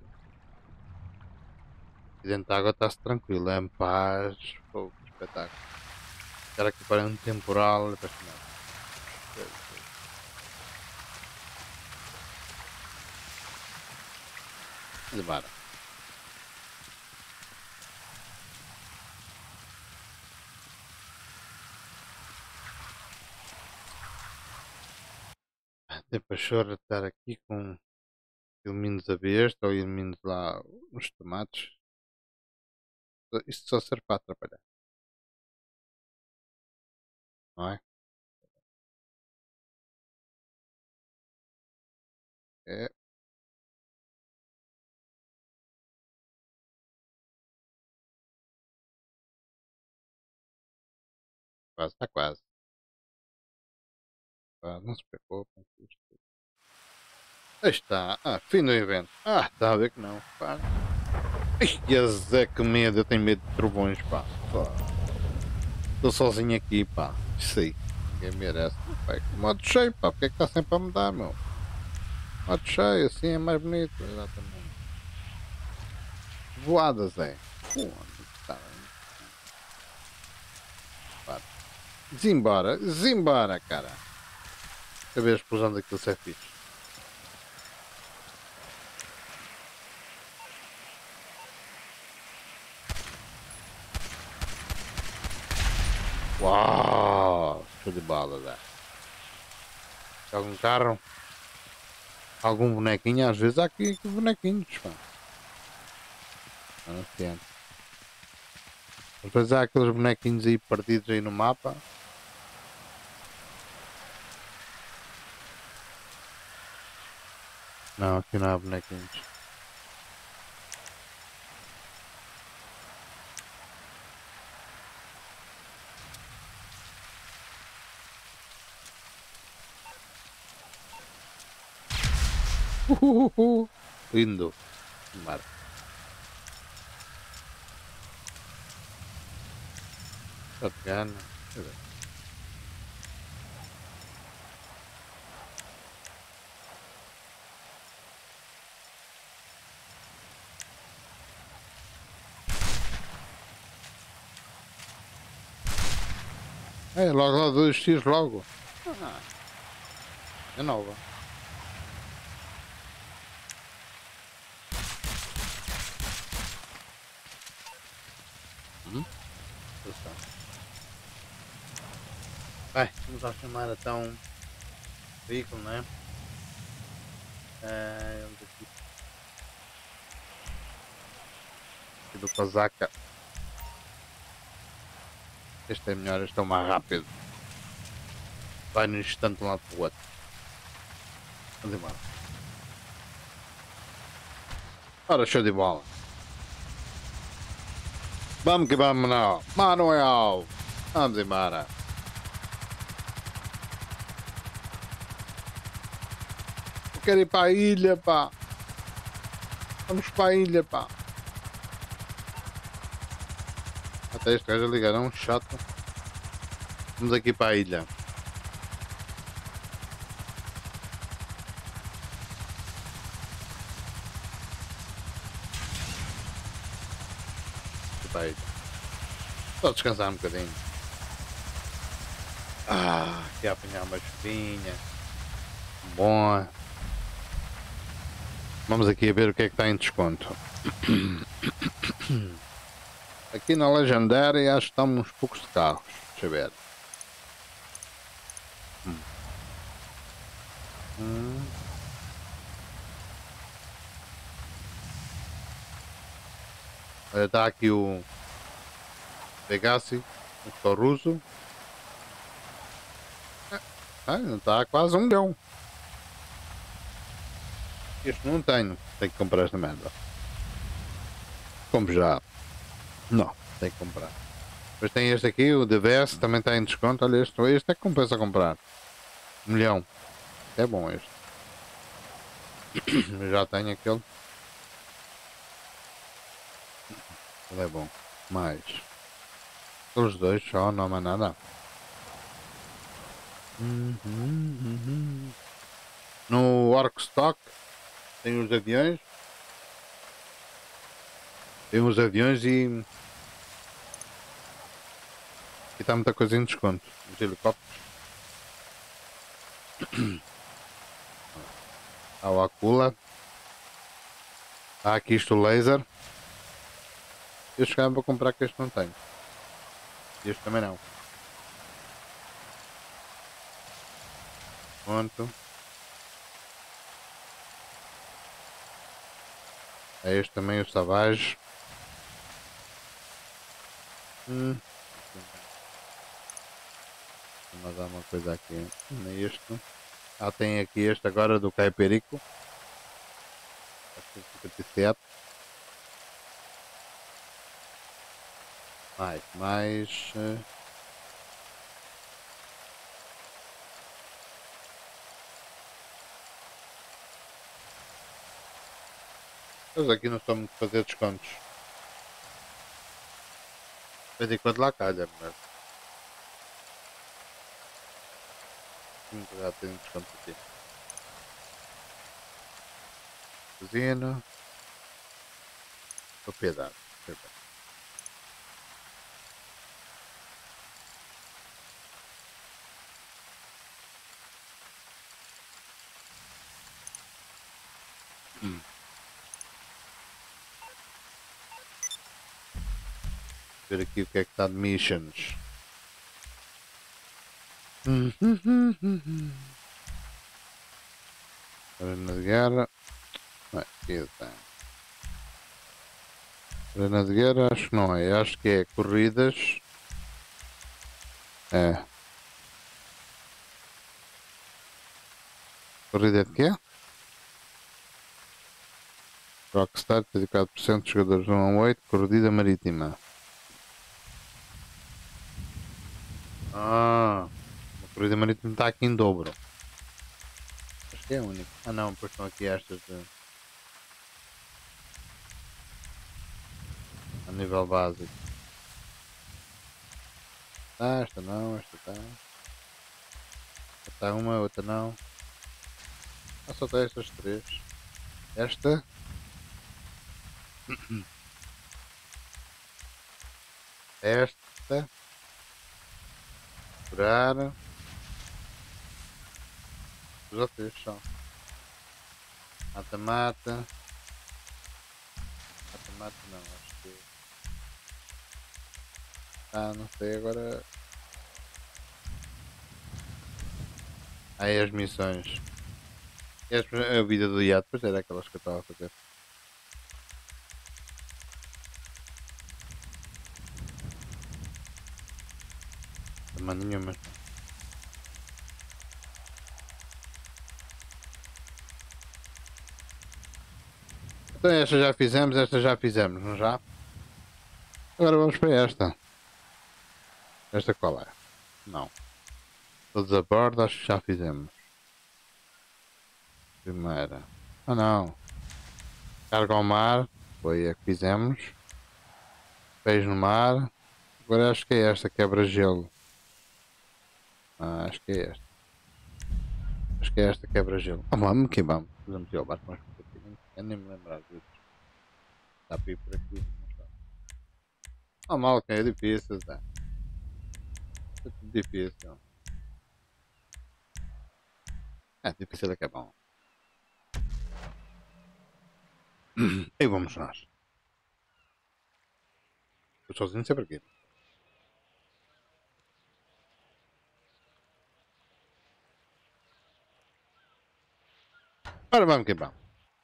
E dentro da água está-se tranquilo, é em paz. Pô, que espetáculo. Era aqui para um temporal. Demora. Tem pachorra de estar aqui com ilumínios a besta ou ilumínios lá nos tomates. Isto só serve para atrapalhar, não é? É, quase, está quase. Não se preocupem. Aí está. Fim do evento. Está a ver que não. Pá. Ai, Zé, que medo. Eu tenho medo de trovões, pá. Estou sozinho aqui, pá. Isso aí. Ninguém merece. Pá, modo cheio, pá. Porque é que está sempre a mudar, meu? Modo cheio, assim é mais bonito. Exatamente. Voadas, Zé. Tá bem. Desembora. Desembora, cara. A ver a explosão daquilo se é fixe. Uau! Show de bola, Zé. Algum carro? Algum bonequinho? Às vezes há aqui bonequinhos, pá. Não entendo. Às vezes há aqueles bonequinhos aí perdidos aí no mapa. Não, aqui não há bonequinhos. Lindo. Mar. Shotgun. É, logo lá 2x logo. É nova. Bem, vamos lá chamar então veículo, não é? Vamos aqui do casaca. Este é melhor, este é o mais rápido. Vai no instante de um lado para o outro. Vamos embora. Ora, show de bola. Vamos que vamos, não. Manuel. Vamos embora. Eu quero ir para a ilha, pá. Vamos para a ilha, pá. Até este gajo a ligar, é um chato. Vamos aqui para a ilha. Para a ilha. Só descansar um bocadinho. Aqui a apanhar uma chuvinha. Bom. Vamos aqui a ver o que é que está em desconto. Aqui na Legendária acho que estão uns poucos de carros. Deixa eu ver. Olha, está aqui o Pegassi, o Toruso. Não está quase 1 milhão. Este não tenho que comprar esta merda. Compro já. Não, tem que comprar. Depois tem este aqui, o DVS, também está em desconto. Olha, este é que compensa comprar. 1 milhão. É bom este. Eu já tenho aquele. Ele é bom. Mais. Os dois só, não há mais nada. No Orkstock tem os aviões. Tem uns aviões e está muita coisa em desconto. Os helicópteros. Há o Aquila. Há aqui isto o laser. Eu chegava para comprar que este não tenho. Este também não. Pronto. É este também o Savage. Vamos dar uma coisa aqui. Este. Tem aqui este agora do Caiperico. 57. Mais. Mas aqui não estão muito a fazer descontos. De vez em quando lá calha, mas já tem desconto aqui. Cozinha. Propriedade. Ver aqui o que é que está de missions. Arena de guerra. Aqui está. Arena de guerra acho que não é. Acho que é corridas. É. Corrida de quê? Rockstar, 34% de jogadores 1 a 8. Corrida marítima. A corrida marítima está aqui em dobro. Acho que é a única. Ah não, pois estão aqui estas de... a nível básico. Ah, esta não, esta está. Esta está uma, outra não. Ah, só tem estas três. Esta. Esta. Esperar. Os outros são. Mata-mata. Mata-mata não, acho que. Ah, não sei agora. Aí as missões. A vida do iate, depois era aquelas que eu estava a fazer. Também nenhuma. Então esta já fizemos, não já? Agora vamos para esta. Esta qual é? Não. Todos a bordo, acho que já fizemos. Primeira. Ah não. Carga ao mar. Foi a que fizemos. Peixe no mar. Agora acho que é esta, quebra-gelo. Ah, acho que é esta. Acho que é esta, quebra-gelo. Ah, vamos aqui, vamos. Fazemos o barco mais um pouquinho. Eu nem me lembrar disso. Está para ir por aqui. Não está. Ah, mal, que é difícil, tá? É tudo difícil. É, difícil é que é bom. E vamos nós. Eu sozinho sempre aqui. Ora vamos que vamos.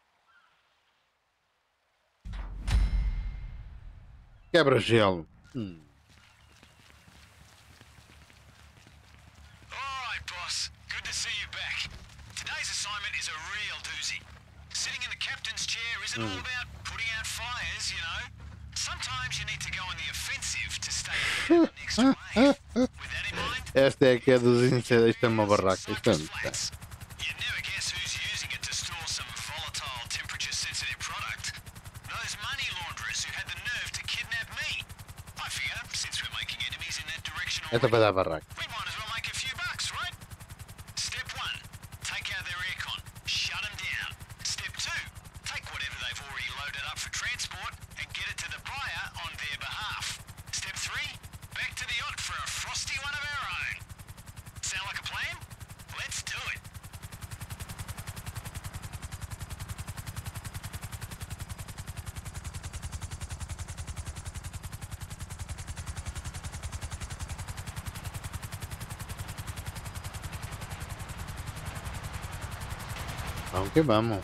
Quebra-gelo. Alright, boss. Good to see you back. Today's assignment is a real doozy. Sitting in the captain's chair isn't all about putting out fires, you know. Sometimes you need to go on the offensive to stay ahead of the next wave. With that in mind, Esta é a que é dos incêndios. Isto é uma barraca. Isto é muito flats. You'd never guess who's using it to store some volatile, temperature-sensitive product. Those money launderers who had the nerve to kidnap me. I figure, since we're making enemies in that direction Esta already, vai dar barraca. we might as well make a few bucks, right? Step 1, take out their aircon, shut them down. Step 2, take whatever they've already loaded up for transport and get it to the buyer on their behalf. Step 3, back to the yacht for a frosty one of our own. Sound like a plan? Let's do it. Vamos que vamos.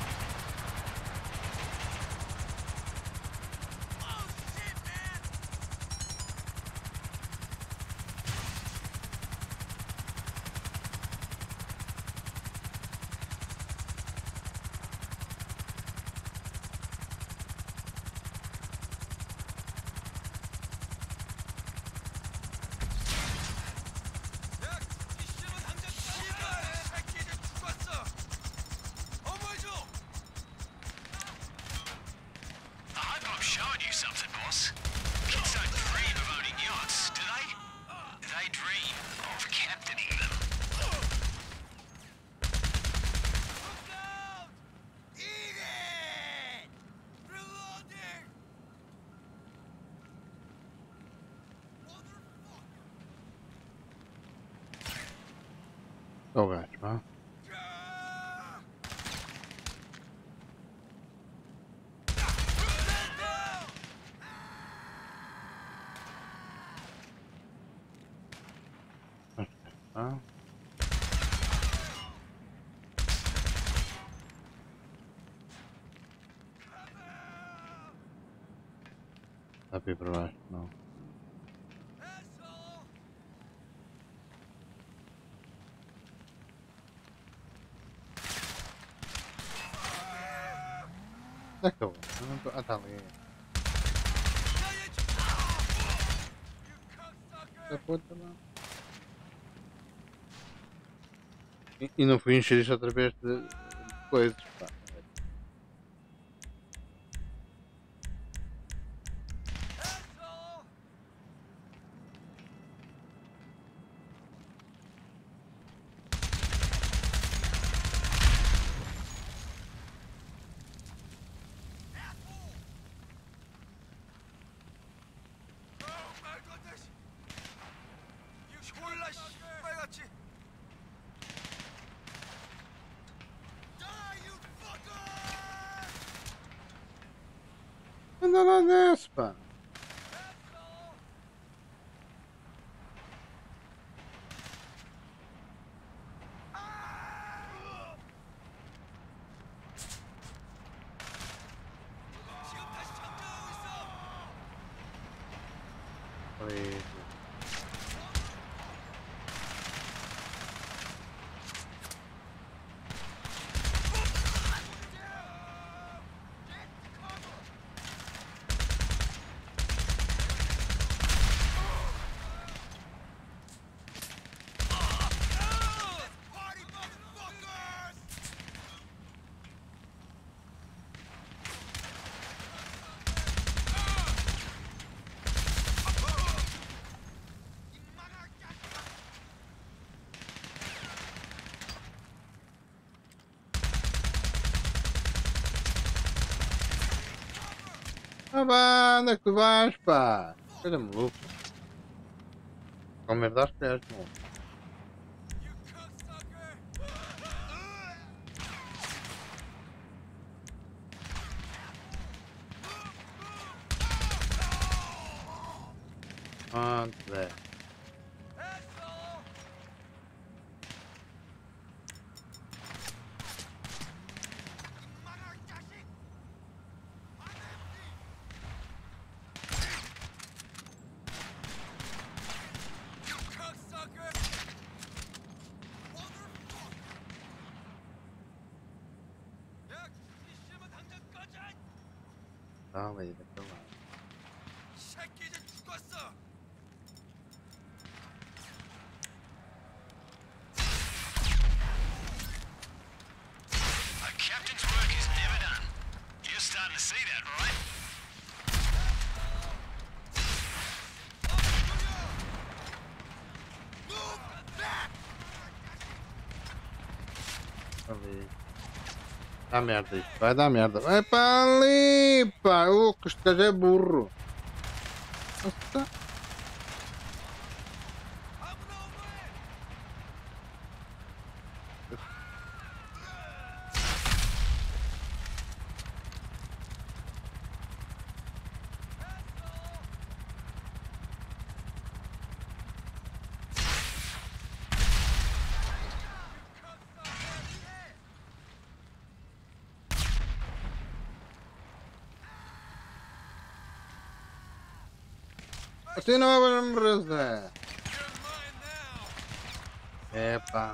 I hope I'm showing you something, boss. Kids don't dream of owning yachts, do they? They dream of captaining them. Oh gajo, vá. Ah. Dá para ir para baixo, não. Onde é que eu vou? Eu não tô... Ah, tá ali. Da puta, não. E não fui encher isto outra vez de coisas, pá. Anda lá nesse, pá. Aí. Ah, vá, onde é que tu vais, pá? Coisa maluca. Com merda aos pés, não. Onde é? Ah, aí, daquele lado. A captain's work is never done. You're starting to see that, right? Ali. Dá merda isto, vai dar merda. Vai para ali, pá. Que este gajo é burro. Nossa. Assim não vai morrer, Zé. Epa.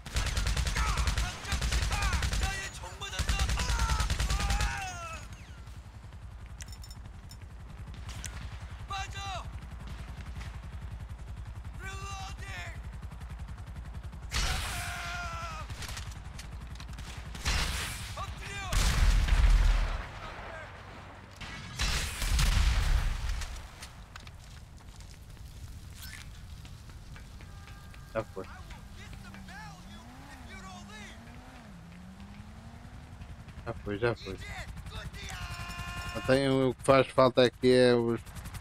Já foi. Já foi, já foi. Até o que faz falta aqui é os...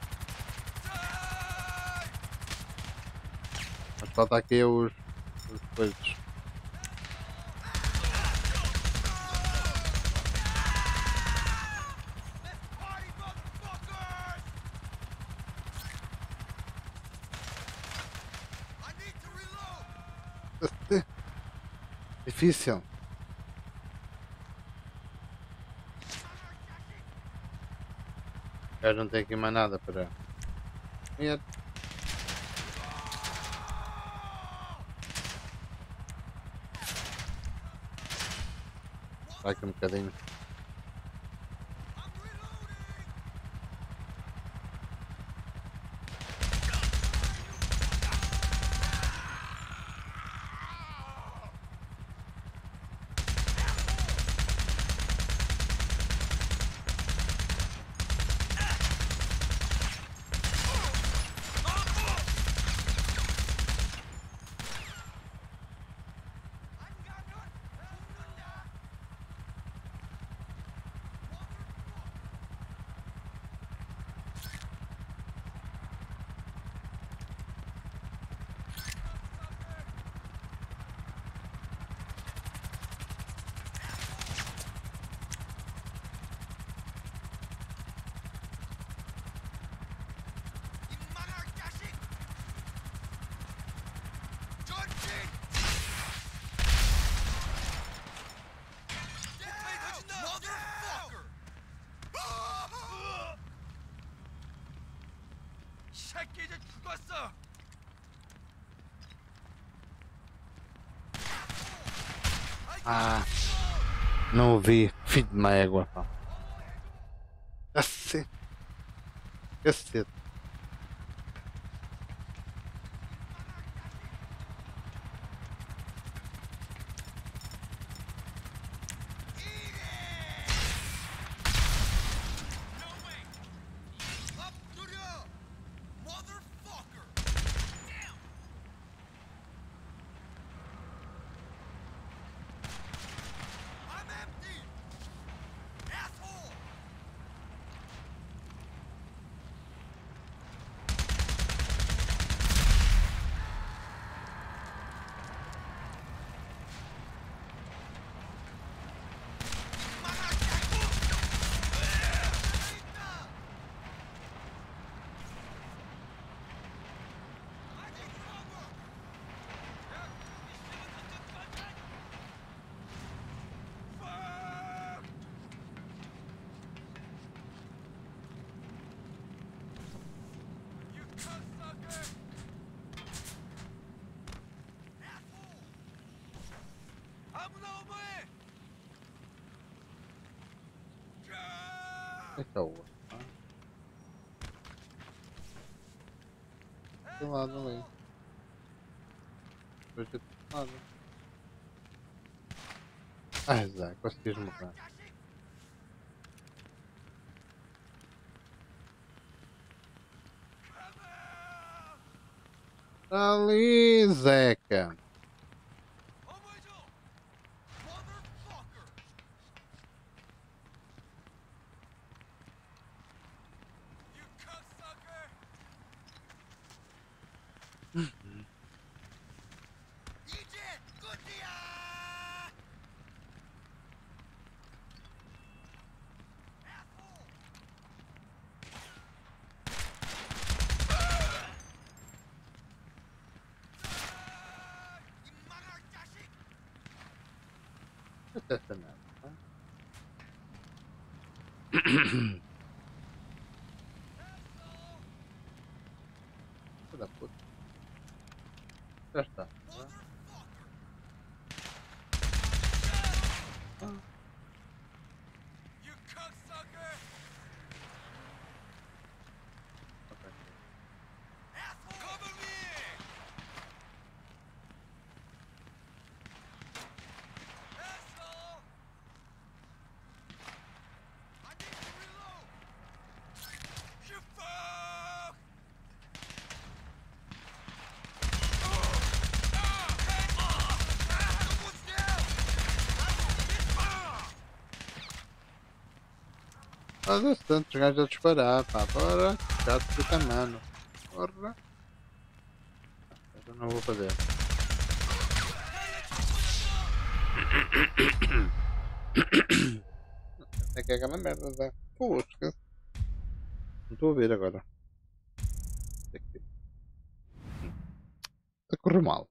Mas falta aqui é os coisas. Difícil. Já não tem aqui mais nada para... Vai aqui um bocadinho. 새끼 이제 죽었어. Ah, não ouvi. Filho de uma égua, pá. Cacete. Cacete. Esse é o outro, tá? Do lado ali. Depois do lado. Ah, Zé, conseguis morrer. Ali, Zeca. Até essa merda, tá? Filho da puta. Já está. Tá? Ah. Ok. Olha, tantos gajos a disparar, pá, bora, já te fica mano. Porra. Eu não vou fazer. É que é aquela merda, Zé. Pô, esquece. Não estou a ver agora. Está a correr mal.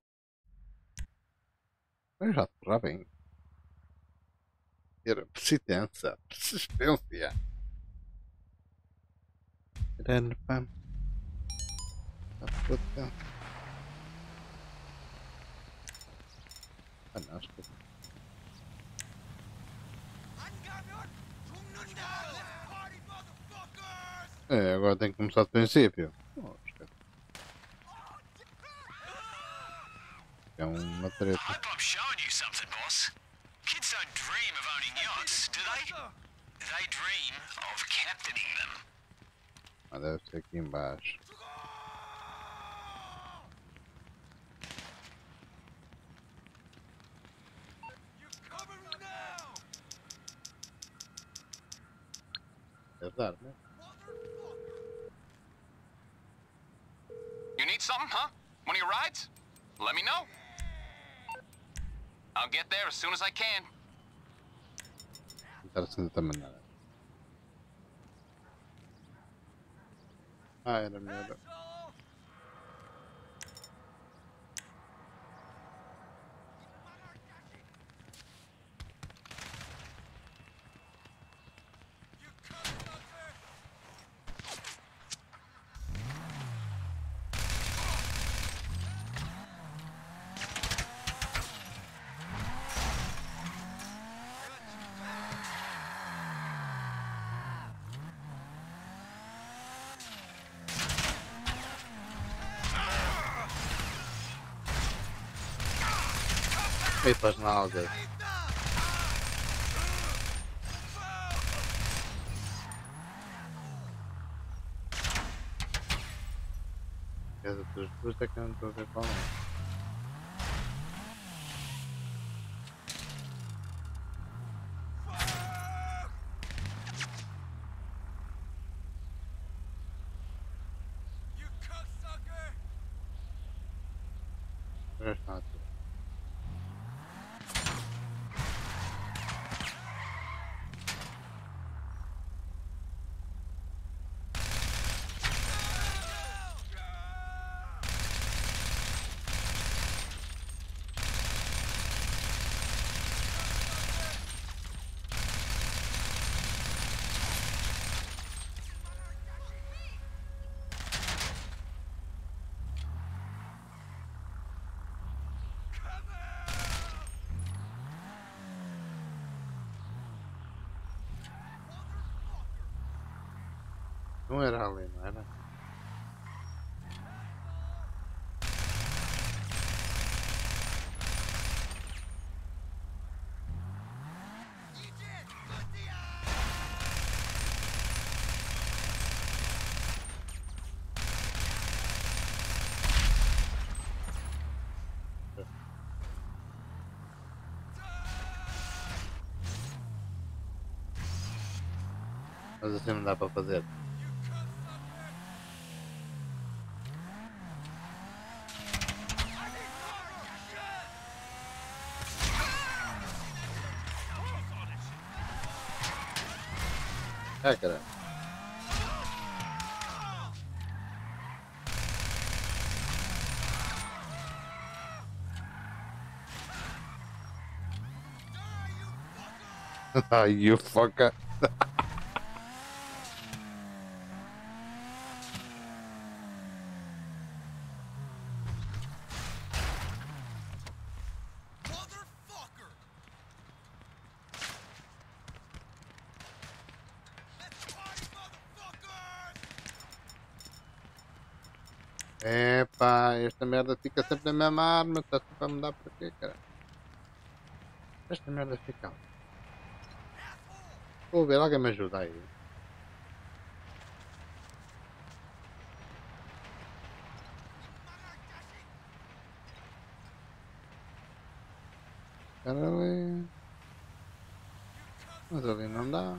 Eu já corra bem. Era persistência. Persistência. Grande pam. A puta. Ah, não, esquece. É, agora tem que começar do princípio. Oh, esquece. É uma treta. Hope I'm showing you something, boss. Kids don't dream of owning yachts, do they? They dream of captaining them. Ah, deve ser aqui embaixo. Deve dar, né? You need something, huh? One of your rides? Let me know. I'll get there as soon as I can. Não está assim de também nada. Ah, era melhor. E para as nalgas. As outras duas é que eu não estou a ver qual é. Já está tudo. Não era ali, não era? Mas assim não dá para fazer. Ah, caralho. Ah, you fucker. Epá, esta merda fica sempre na mesma arma, está sempre a mudar para quê, cara? Esta merda fica. Vou ver, alguém me ajuda aí. Cara ali. Mas ali não dá.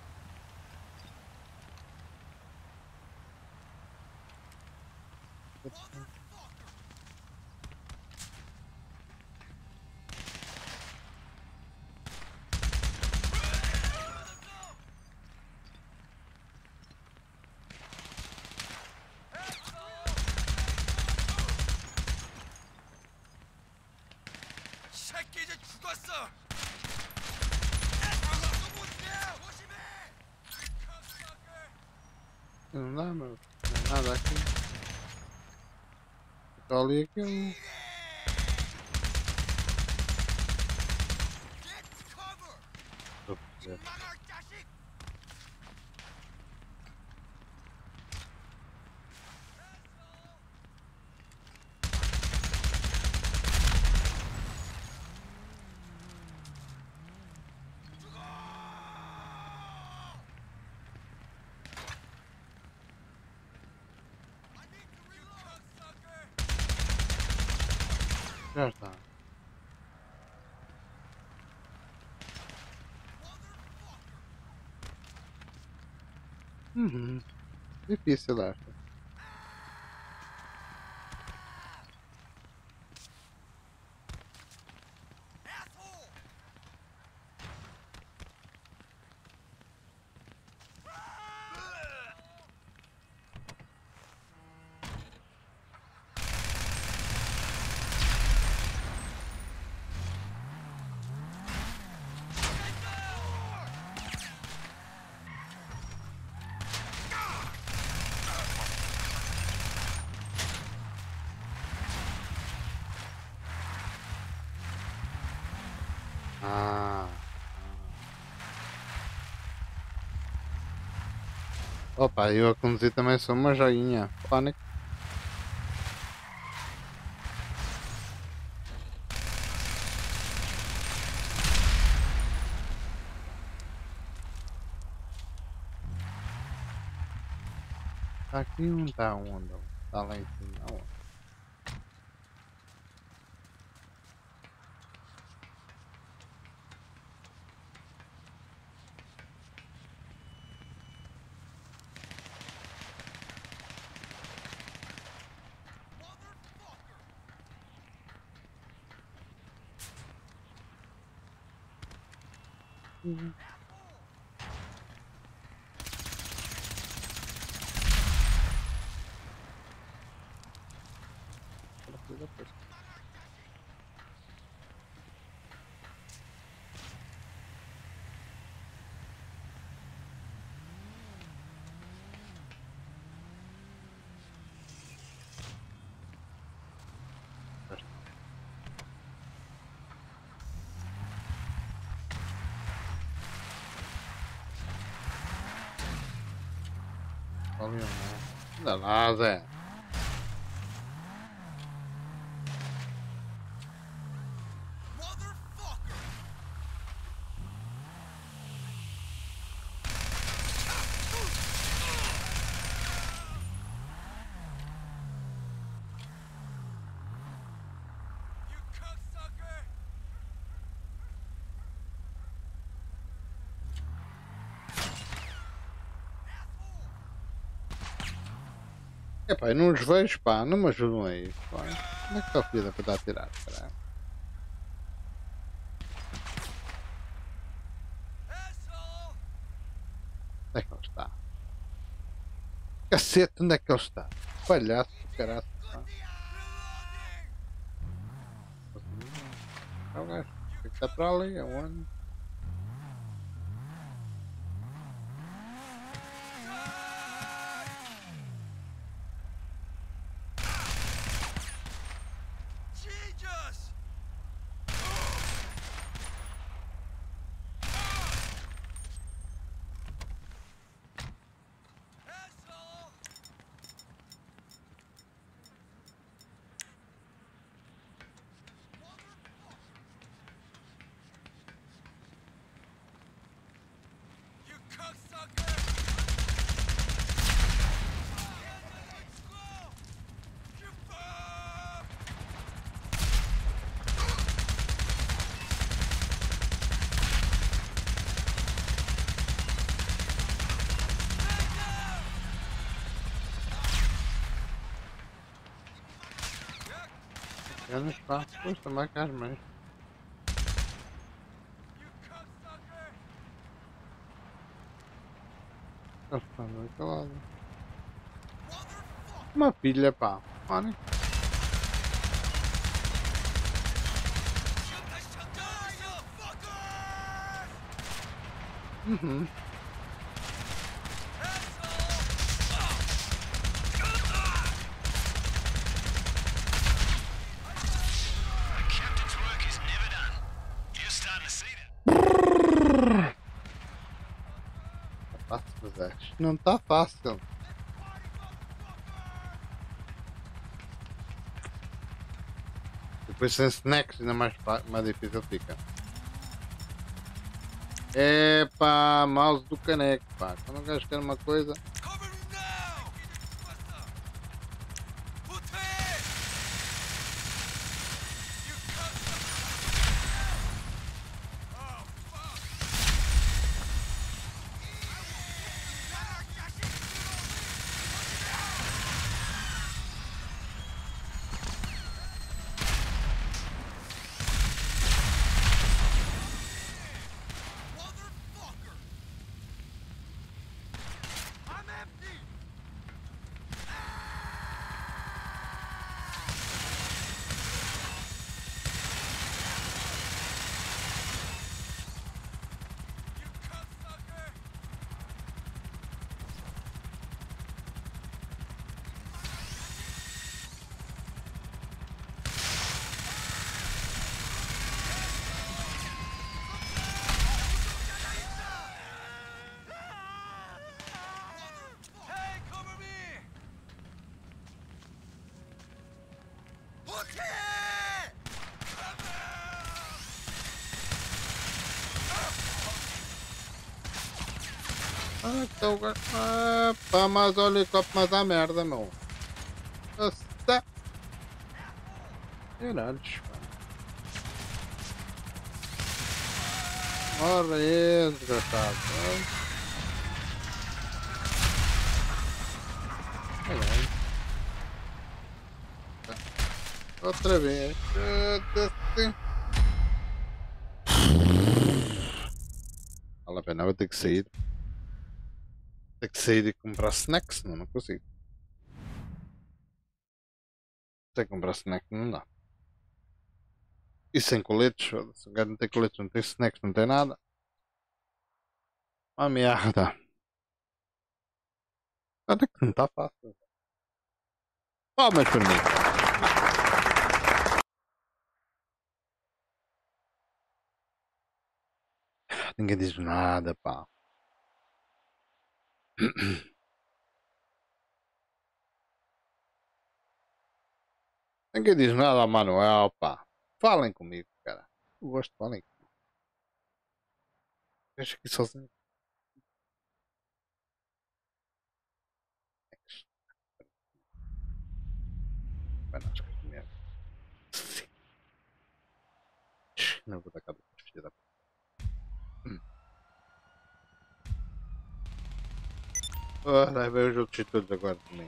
새끼 이제 죽었어. Não dá, meu. Não é nada aqui. Só ali aquilo. Estou a perceber. Já está. Difícil esta. Ah. Opa, eu a conduzir também sou uma joinha. Pânico. aqui, um tá onde? Tá lá em cima. Aonde? Ali não. Não dá nada. Epá, eu não os vejo, pá, não me ajudam aí, pá. Como é que está o filho da puta a tirar, caralho? Onde é que ele está? Cacete, onde é que ele está? Palhaço, caralho, pá. É o gajo, o que está para ali, é onde? É no espaço, pois também com as mães. Eles estão muito calados. Uma pilha, pá. Olha. Uhum. Não tá fácil. Depois sem snacks ainda mais difícil fica. É pá, mouse do caneco, pá. Quando o gajo quer uma coisa. Ah, então, pá, mas olha o helicóptero, mas dá merda, meu. Está. Caralhos, pá. Ora aí, desgraçado. Caralho. Outra vez. Vale a pena, vou ter que sair. Ter que sair e comprar snacks, senão não consigo. Sem comprar snacks não dá. E sem coletes, se o gajo não tem coletes, não tem snacks, não tem nada. Uma merda. Até que não está fácil. Palmas para mim. Ninguém diz nada, pá. Ninguém diz nada ao Manuel, pá. Falem comigo, cara. Eu gosto de falem comigo. Deixa aqui sozinho. Panascas de merda. Sim. Não vou dar cabo de filha da p. Vai ver os outros todos agora também.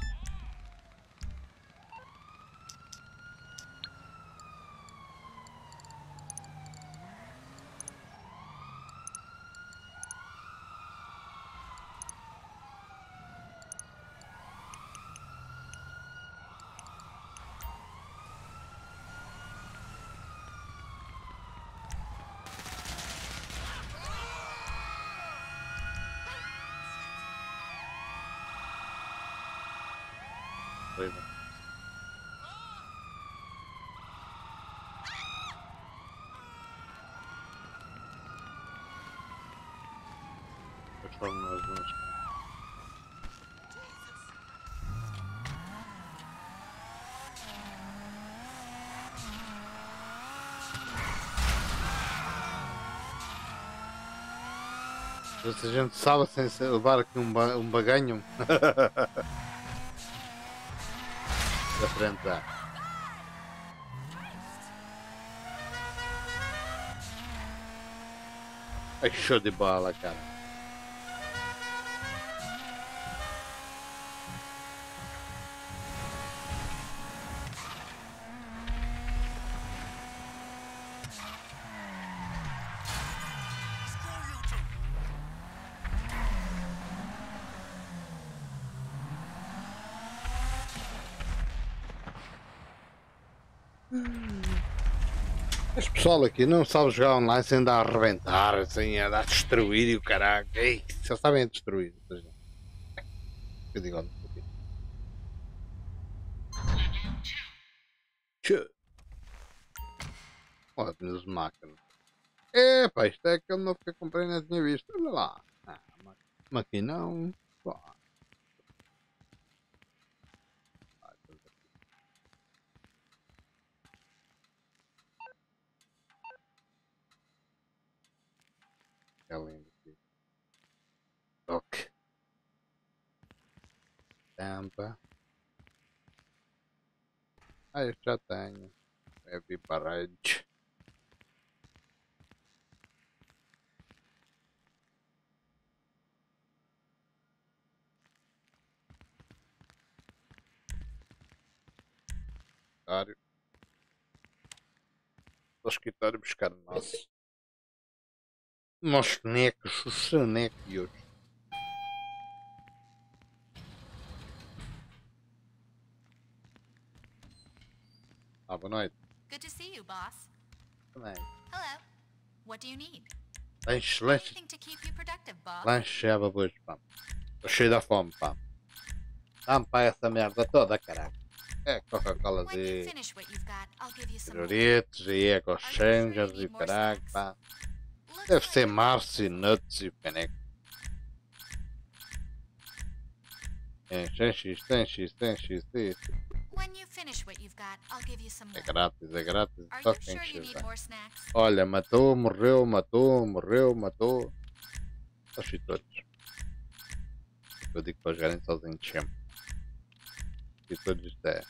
Transformo nas duas. Se a gente sabe sem levar aqui um baganho da frente dá. É show de bola, cara. Este pessoal aqui não sabe jogar online sem andar a arrebentar, sem andar a destruir e o caralho. Ei, só sabem destruir. Eu digo, olha, aqui. Olha, meus máquinas. Epá, isto é aquele novo que eu comprei, não tinha visto. Olha lá. Mas aqui não. Pá. É lindo aqui. Ok. Tampa. Ah, eu já tenho. Heavy barrage. Escritório. Vou ao escritório buscar o nosso. Nossos necos, os sonéquios. Ah, boa noite. Good to see you, boss. Também. Hello. What do you need? Lanche, lanche. Anything to keep you productive, boss. Lanche é babos, pá. Estou cheio da fome, pá. Dá-me para essa merda toda, caralho. É Coca-Cola When you de finish what you've got, I'll give you some more. Doritos e Eco-Changers e caralho, pá. Looks Deve like ser you're Mars e Nuts e Peneco. Tem X, tem X, tem X, isso. When you finish what you've got, I'll give you some É more. grátis, é grátis. Are Só you quem sure you need chega. more snacks? Olha, matou, morreu, matou, morreu, matou. Os todos. Eu digo para jogarem sozinhos sempre. E todos isto é.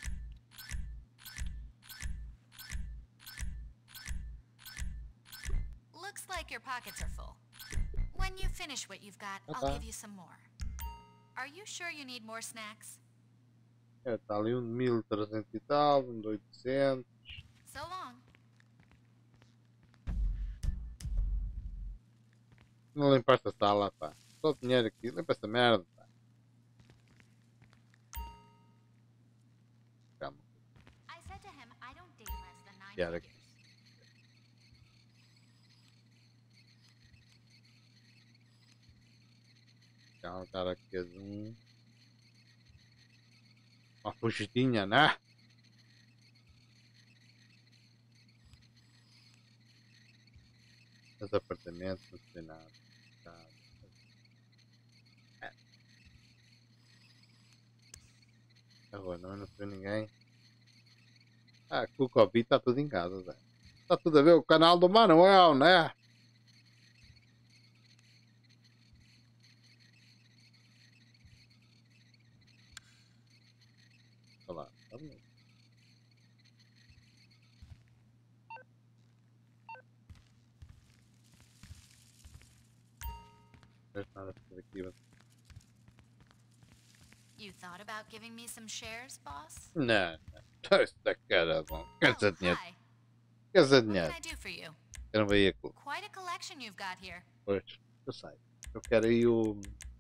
Looks like your pockets are full. When you finish what you've got, I'll give you some more. Are you sure you need more snacks? É, está ali um de 1300 e tal, um de 800. So long. Não limpa esta sala, pá. Só dinheiro aqui, limpa esta merda, pá. Calma. I said to him, I don't date less than 9 Piada aqui. figures. Calma, cara, aqui um. Uma fugidinha, né? Os apartamentos, não sei nada. Agora não sei ninguém. Ah, com o Covid está tudo em casa, Zé. Está tudo a ver o canal do Manuel, né? Olha lá, tá bom. Não fez nada por aqui, mas... You thought about giving me some shares, boss? Não, não. Isso da cara, bom. Quer dizer dinheiro. Hi. Quer dizer What dinheiro. can I do for you? Quero um veículo. Quite a collection you've got here. Pois, eu sei. Eu quero aí o...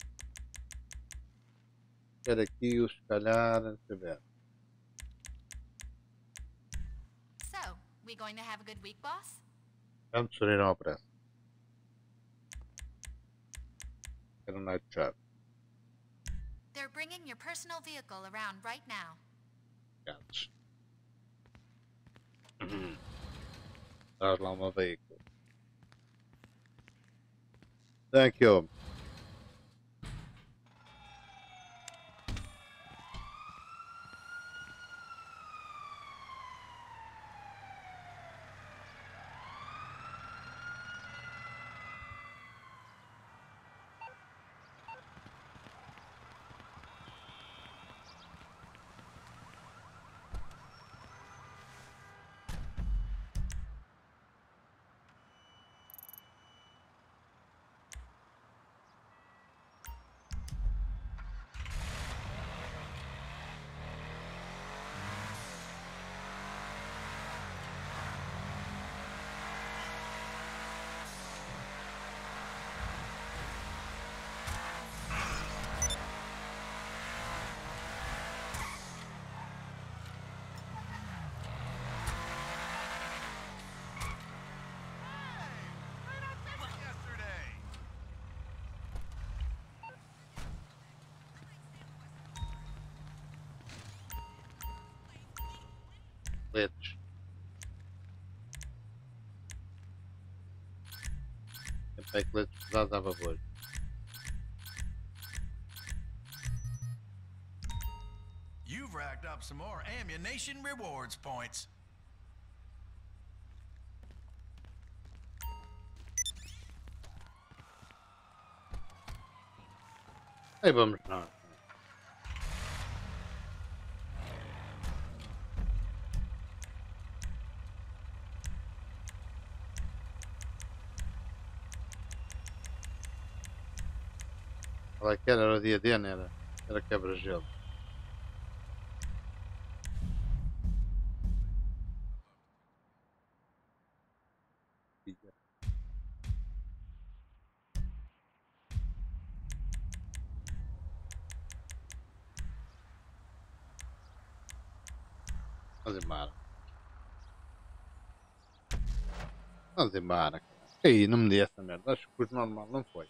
Quero aqui o, se calhar, deixa eu ver. So, we going to have a good week, boss? Vamos subir ao preço. Quero um night trap. They're bringing your personal vehicle around right now. Gatos. Traz lá um veículo. Thank you. Letras. Sempre que letras pesadas a favor. You've racked up some more ammunition rewards points. Aí vamos nós. Qual é que era o dia D, não era? Era quebra-gelo. Vamos embora. Vamos embora. Aí, não me dê essa merda. Acho que foi normal, não foi.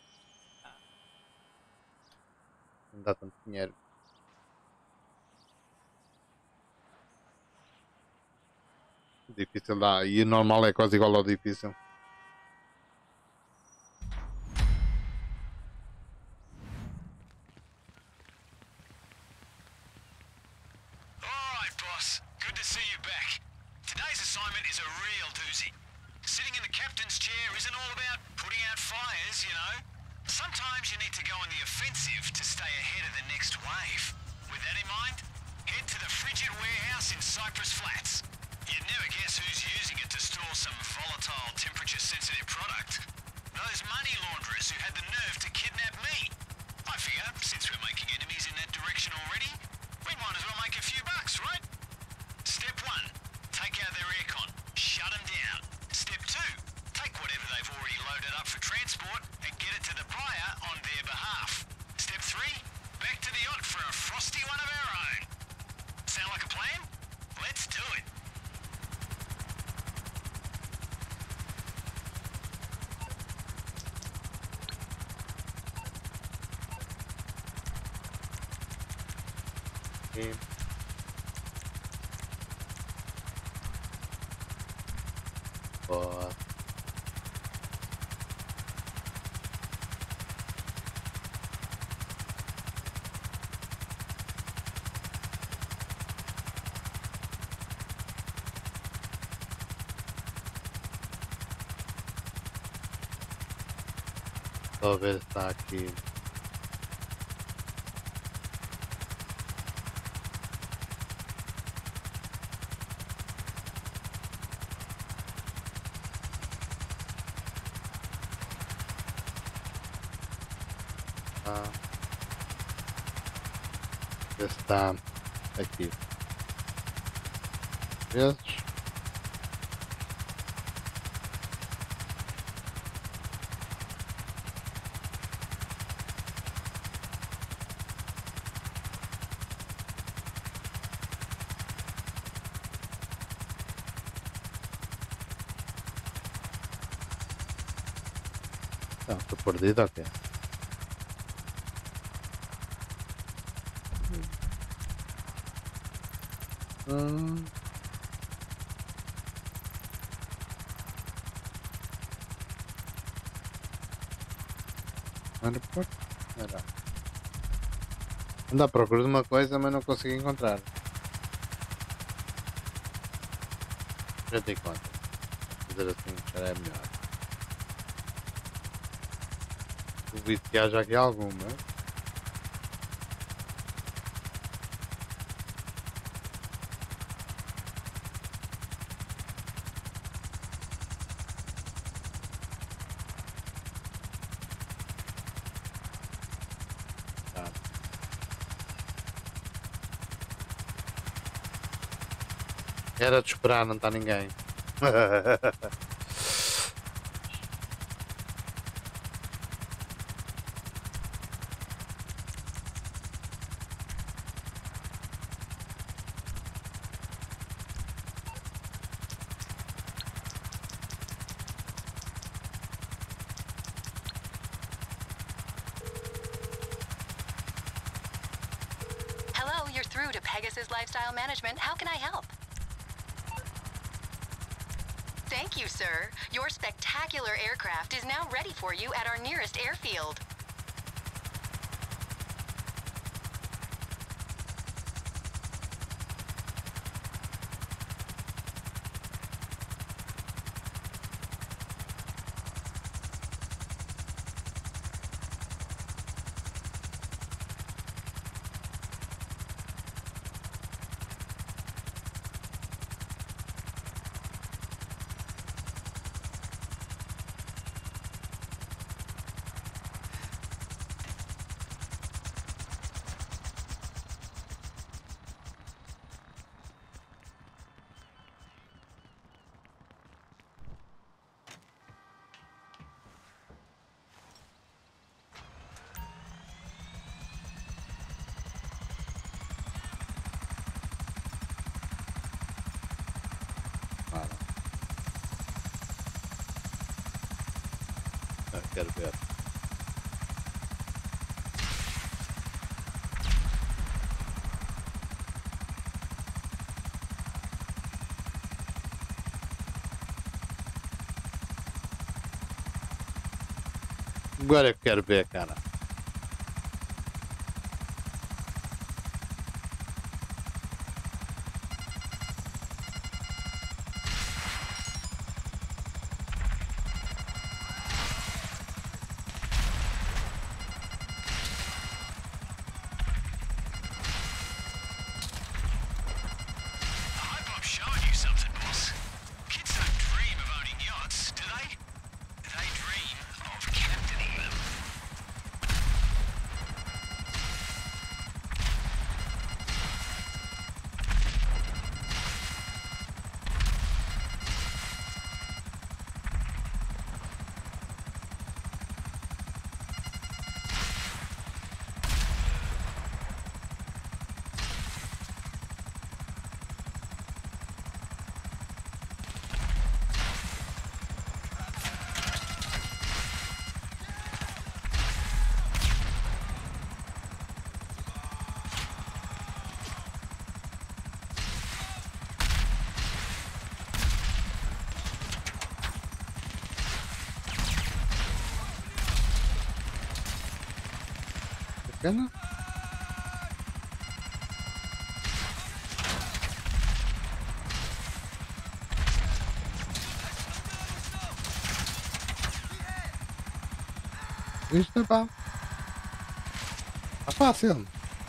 Não dá tanto dinheiro. Difícil dá. E o normal é quase igual ao difícil. Alright, boss. Good to see you back. Today's assignment is a real doozy. Sitting in the captain's chair isn't all about putting out fires, you know. Sometimes you need to go on the offensive to stay ahead of the next wave. With that in mind, head to the frigid warehouse in Cypress Flats. You'd never guess who's using it to store some volatile, temperature-sensitive product. Those money launderers who had the nerve to kidnap me. I figure, since we're making enemies in that direction already, we might as well make a few bucks, right? Step 1, take out their aircon. Shut them down. Step 2, take whatever they've already loaded up for transport and get it to the buyer on their behalf. Step 3, back to the yacht for a frosty one of our own. Sound like a plan? Let's do it. Boa. Talvez está aqui. Está aqui. Vezes. Não, estou perdido, ok. Aeroporto? Era. Ando à procura de uma coisa, mas não consegui encontrar. Já te encontro. Fazer assim, já é melhor. Duvido que haja aqui alguma. Era de esperar, não está ninguém. Hello, you're through to Pegasus Lifestyle Management. How can I help? Thank you, sir. Your spectacular aircraft is now ready for you at our nearest airfield. Quero ver. Agora eu quero ver, cara. something, boss. Kids don't dream of owning yachts, do they? They dream of captaining them. Bacana. Isto pá. Tá fácil.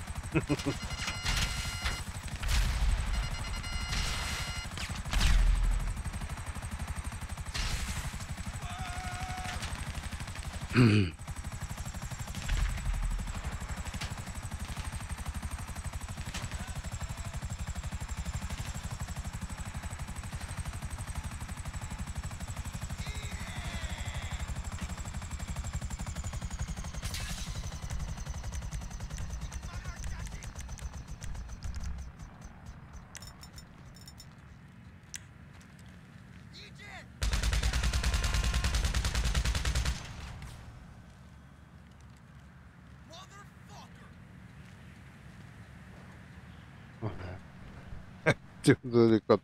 Tipo do helicóptero.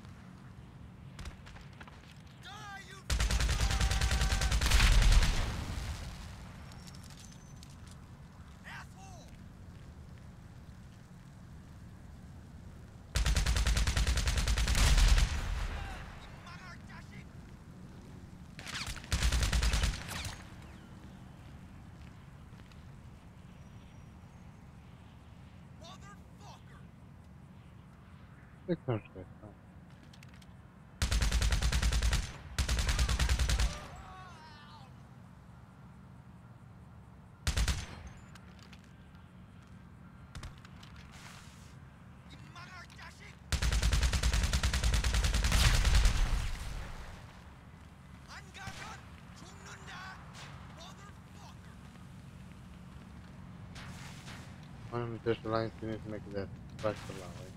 O que são os gajos? Vamos meter-se lá em cima como é que der. Vai para lá, vai.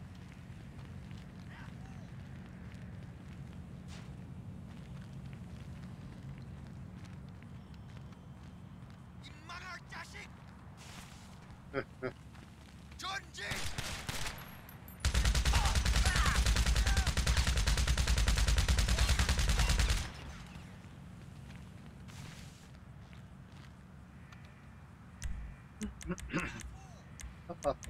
Tá fácil.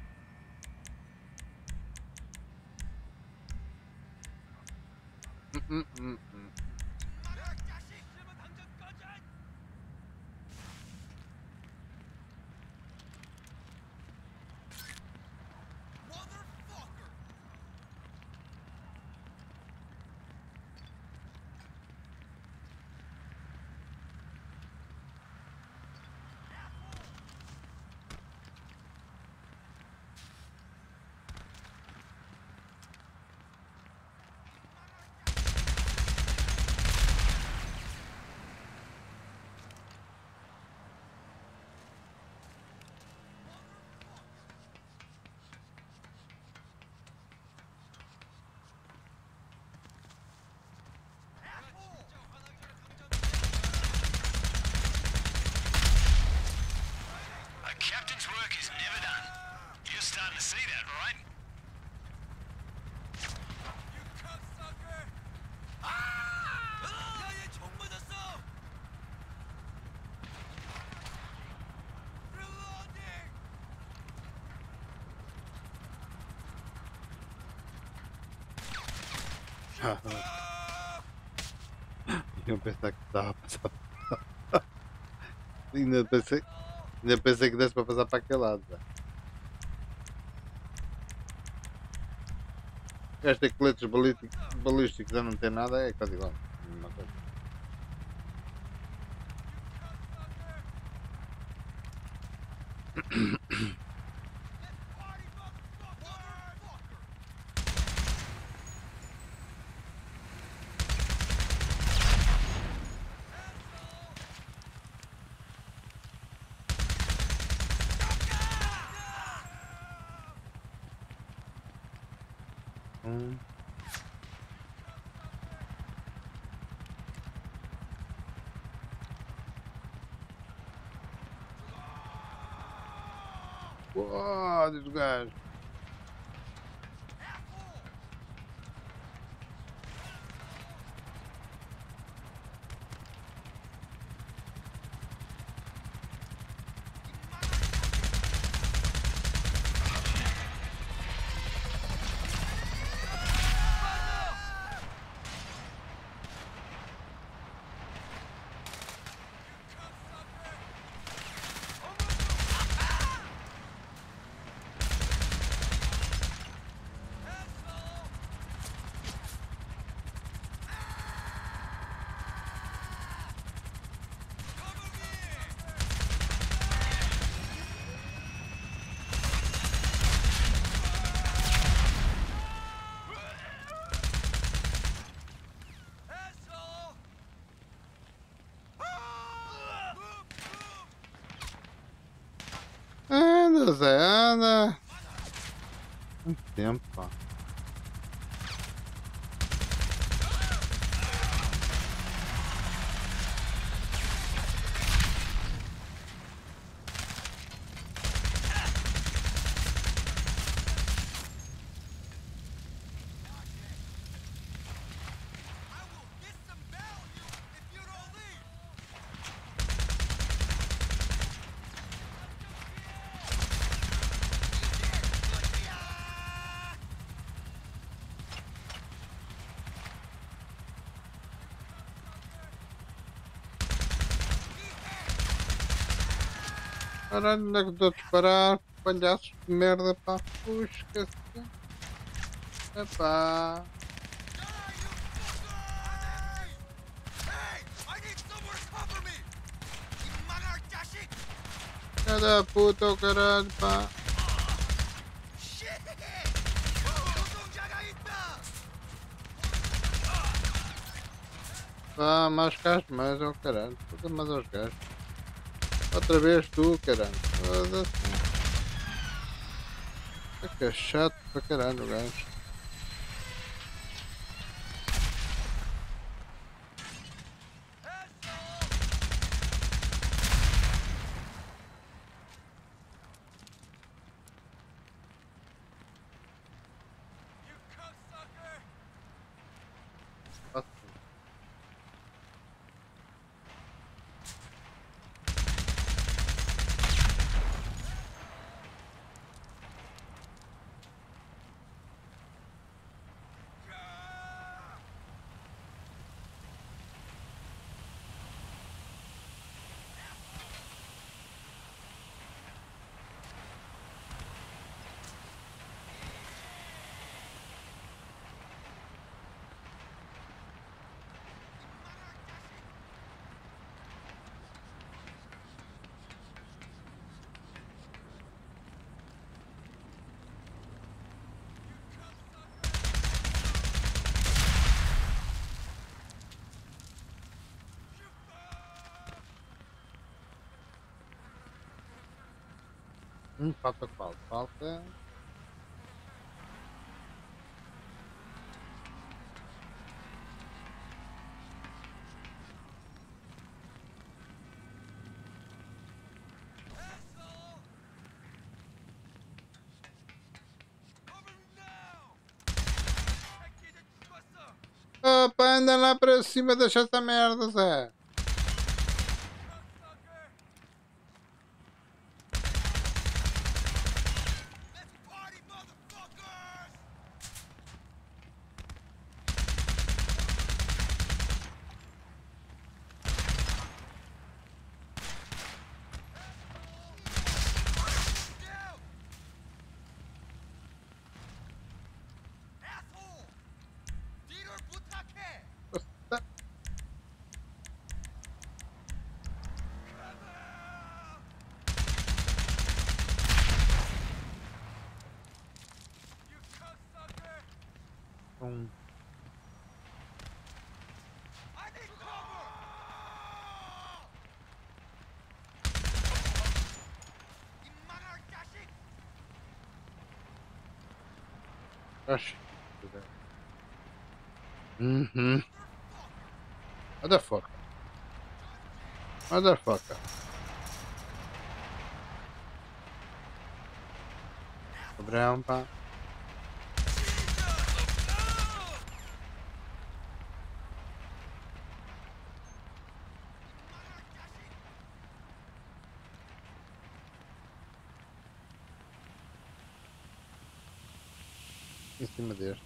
A captain's work is never done. You're starting to see that, right? Eu pensava que estava a passar. Ainda pensei que desse para passar para aquele lado. Este coletes balísticos já não tem nada, é quase igual. Uma coisa. Uau, dos gajos. Anda, Zé, anda. Muito tempo, pá. Caralho, onde é que estou a disparar? Palhaços de merda, pá. Puxa-se. Epá. Cada puta, o caralho, pá. Pá, mais gajos, mais, oh caralho. Puta, mais aos gajos. Outra vez tu, caralho. Foda-se. É que é chato para caralho o gajo. Falta qual? Falta. Opa, anda lá para cima, deixa essa merda, Zé. um. Gosh. Mm-hmm. Motherfucker. Motherfucker. Brown pá. Em cima deste.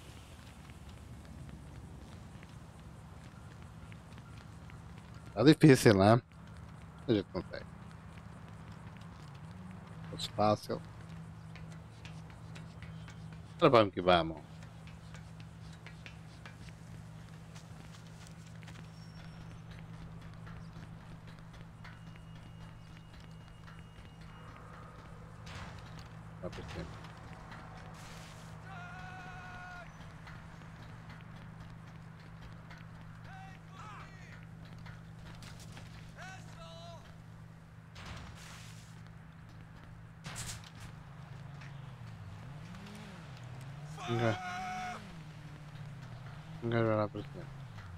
Tá difícil, né? A gente consegue. Fosse fácil. Agora vamos que vamos. Vai por cima. Um gajo vai lá por cima.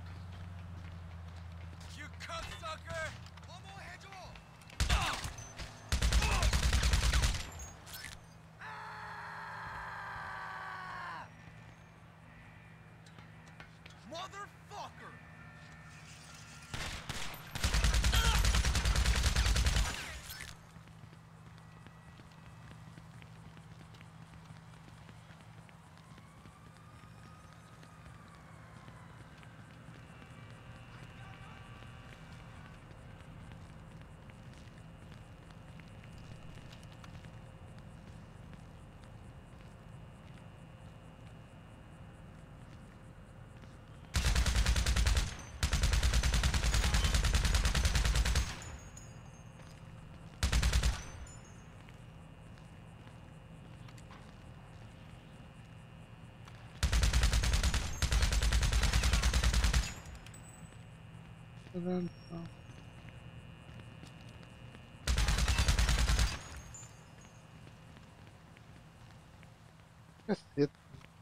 Caceta.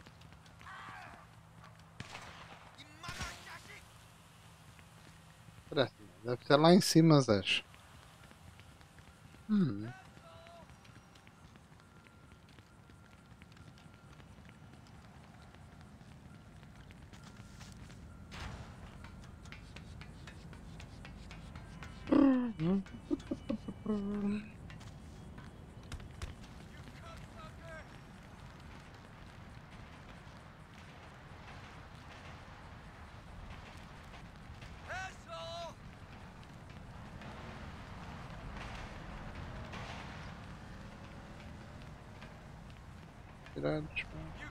Parece, deve ser lá em cima, Zé. Tirados,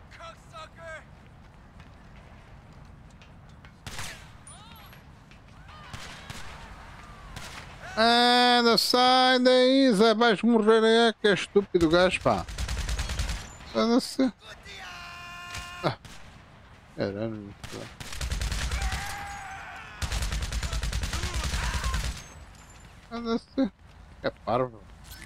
anda, sai daí, Zé, vais morrer aí, que é estúpido gajo, pá. Anda-se. Ah, caralho. Anda-se. É parvo.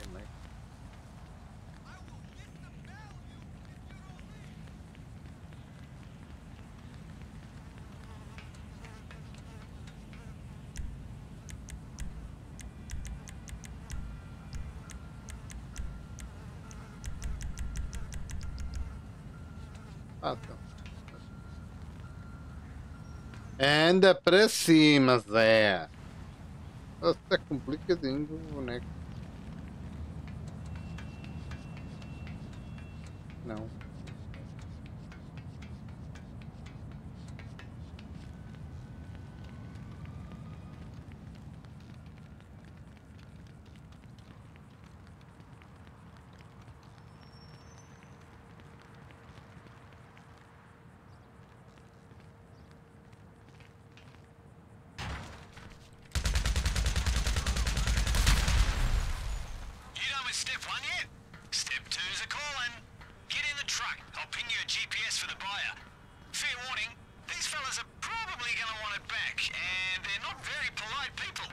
Ah, tá. Anda para cima, Zé. Nossa, tá complicadinho o boneco. Não. Fair warning, these fellas are probably gonna want it back, and they're not very polite people.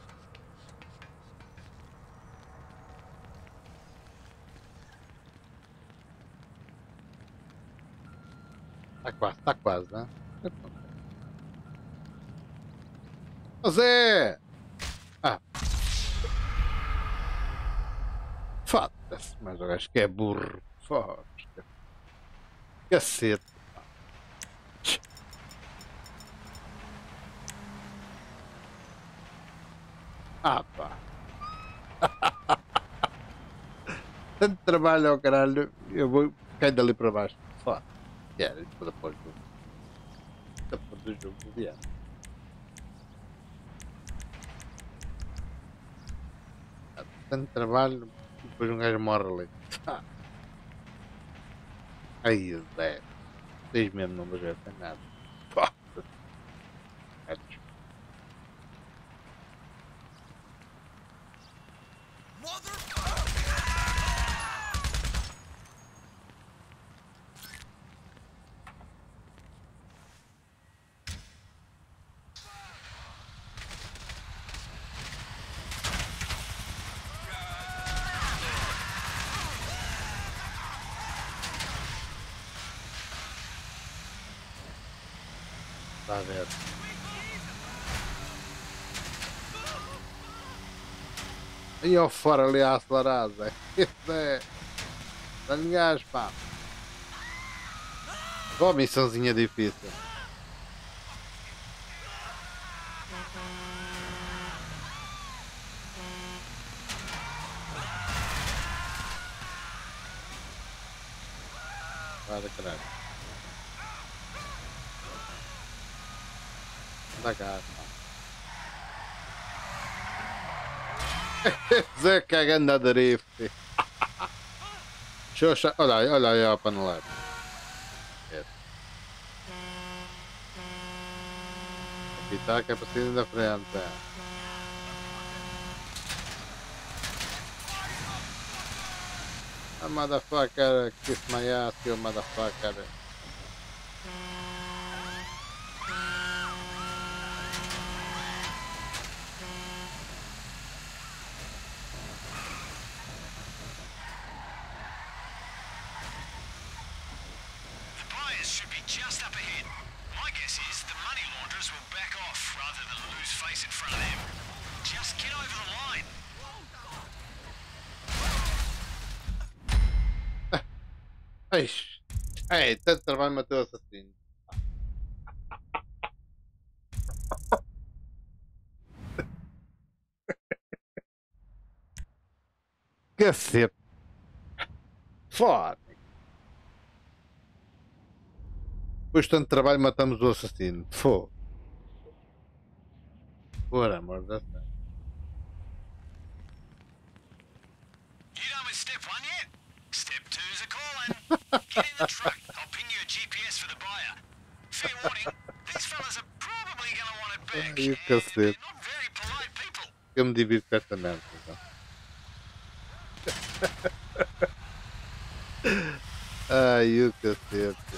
Tá quase, né? Ô Zé! Ah! Foda-se, mas o gajo que é burro. Foda-se. Cacete. Ah pá! Tanto trabalho ao caralho, eu vou cair dali para baixo. Foda-se. Quero ir para depois do jogo do dia. Tanto trabalho e depois um gajo morre ali. Aí, Zé. Vocês mesmo não vão ver nada. Foda-se. Está a ver. Aí ao fora ali a acelerar, Zé. Isso é. Dá-lhe gás, pá. Qual missãozinha difícil? Vai da caralho. Dá gás, pá. Zé cagando a drift. Xoxa, olha aí a panelada. Aqui está a capacidade da frente. A motherfucker, kiss my ass, you motherfucker. Should be just up ahead. My guess is the money launderers will back off rather than lose face in front of them. Just get over the line. Ei, tanto trabalho matou o assassino. Cacete. Foda. Depois de tanto trabalho matamos o assassino. Foda. Por amor de Deus. You done with step 1 yet? Step 2's a calling. Get in the truck. I'll ping you a GPS for the buyer. Fair warning, these fellas are probably gonna want it back. Ai, o And cacete. they're not very polite people. Eu me divido com esta merda. Então. Ai, o cacete.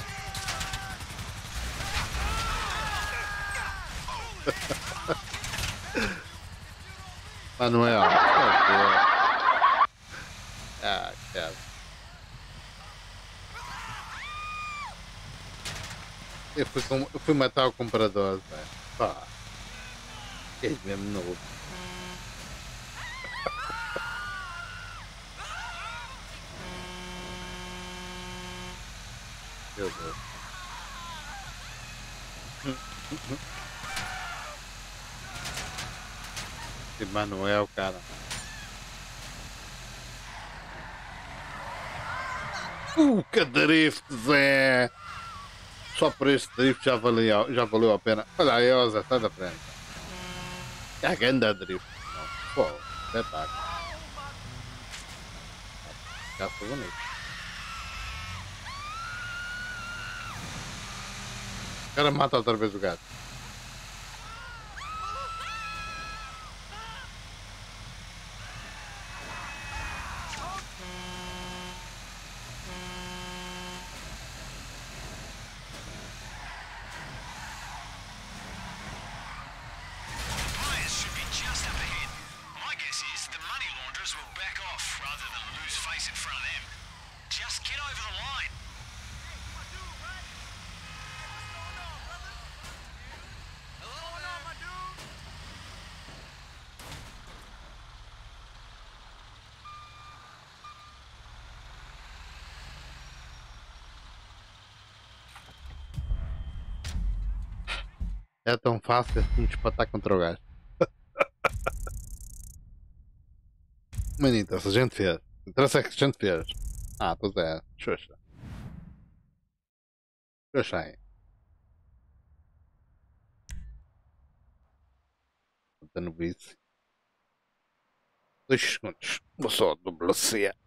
Manuel. Ah, cara. Eu fui matar o comprador, velho. Pá. É mesmo novo. Meu Deus. Emanuel, cara. Que drift, Zé! Só por este drift já valeu a pena. Olha aí, Zé, está da frente. É a grande drift. Pô, espetáculo. Já foi bonito. O cara mata outra vez o gato. É tão fácil assim despatar contra o gajo. Mas não interessa, a gente fez. Interessa é que a gente fez. Ah, pois é. Xuxa. Xuxa aí. Está no vício. 2 segundos. Vou só dobrar.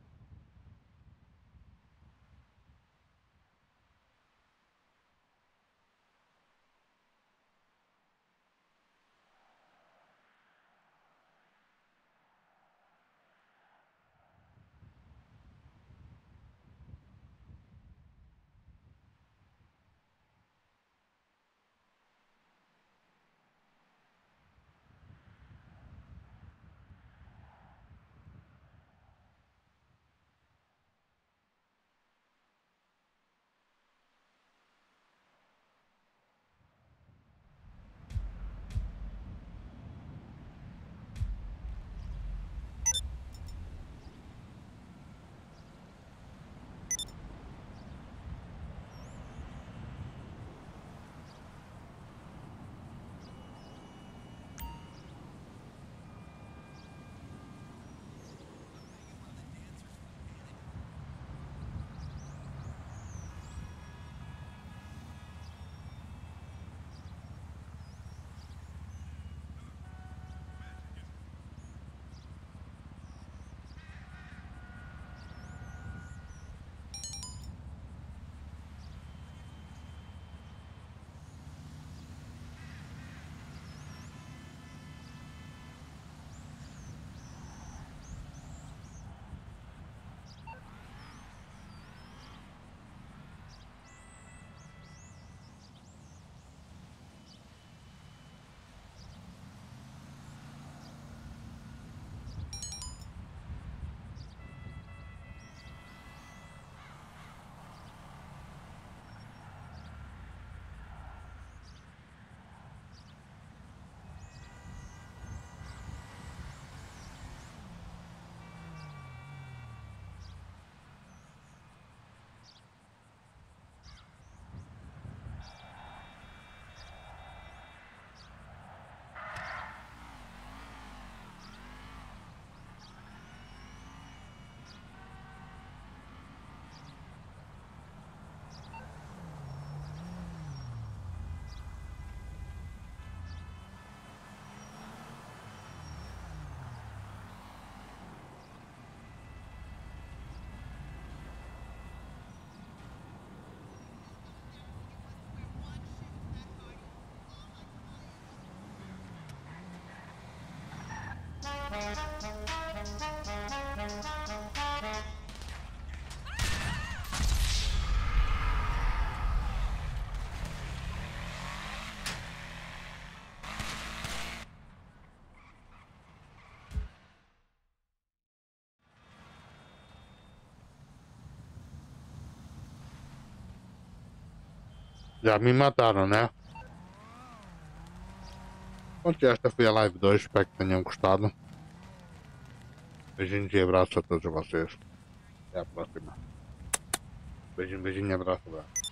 Já me mataram, né? Pronto, esta foi a live 2. Espero que tenham gostado. Beijinhos e abraços a todos vocês. Até a próxima. Beijinho, beijinho, abraço, abraço.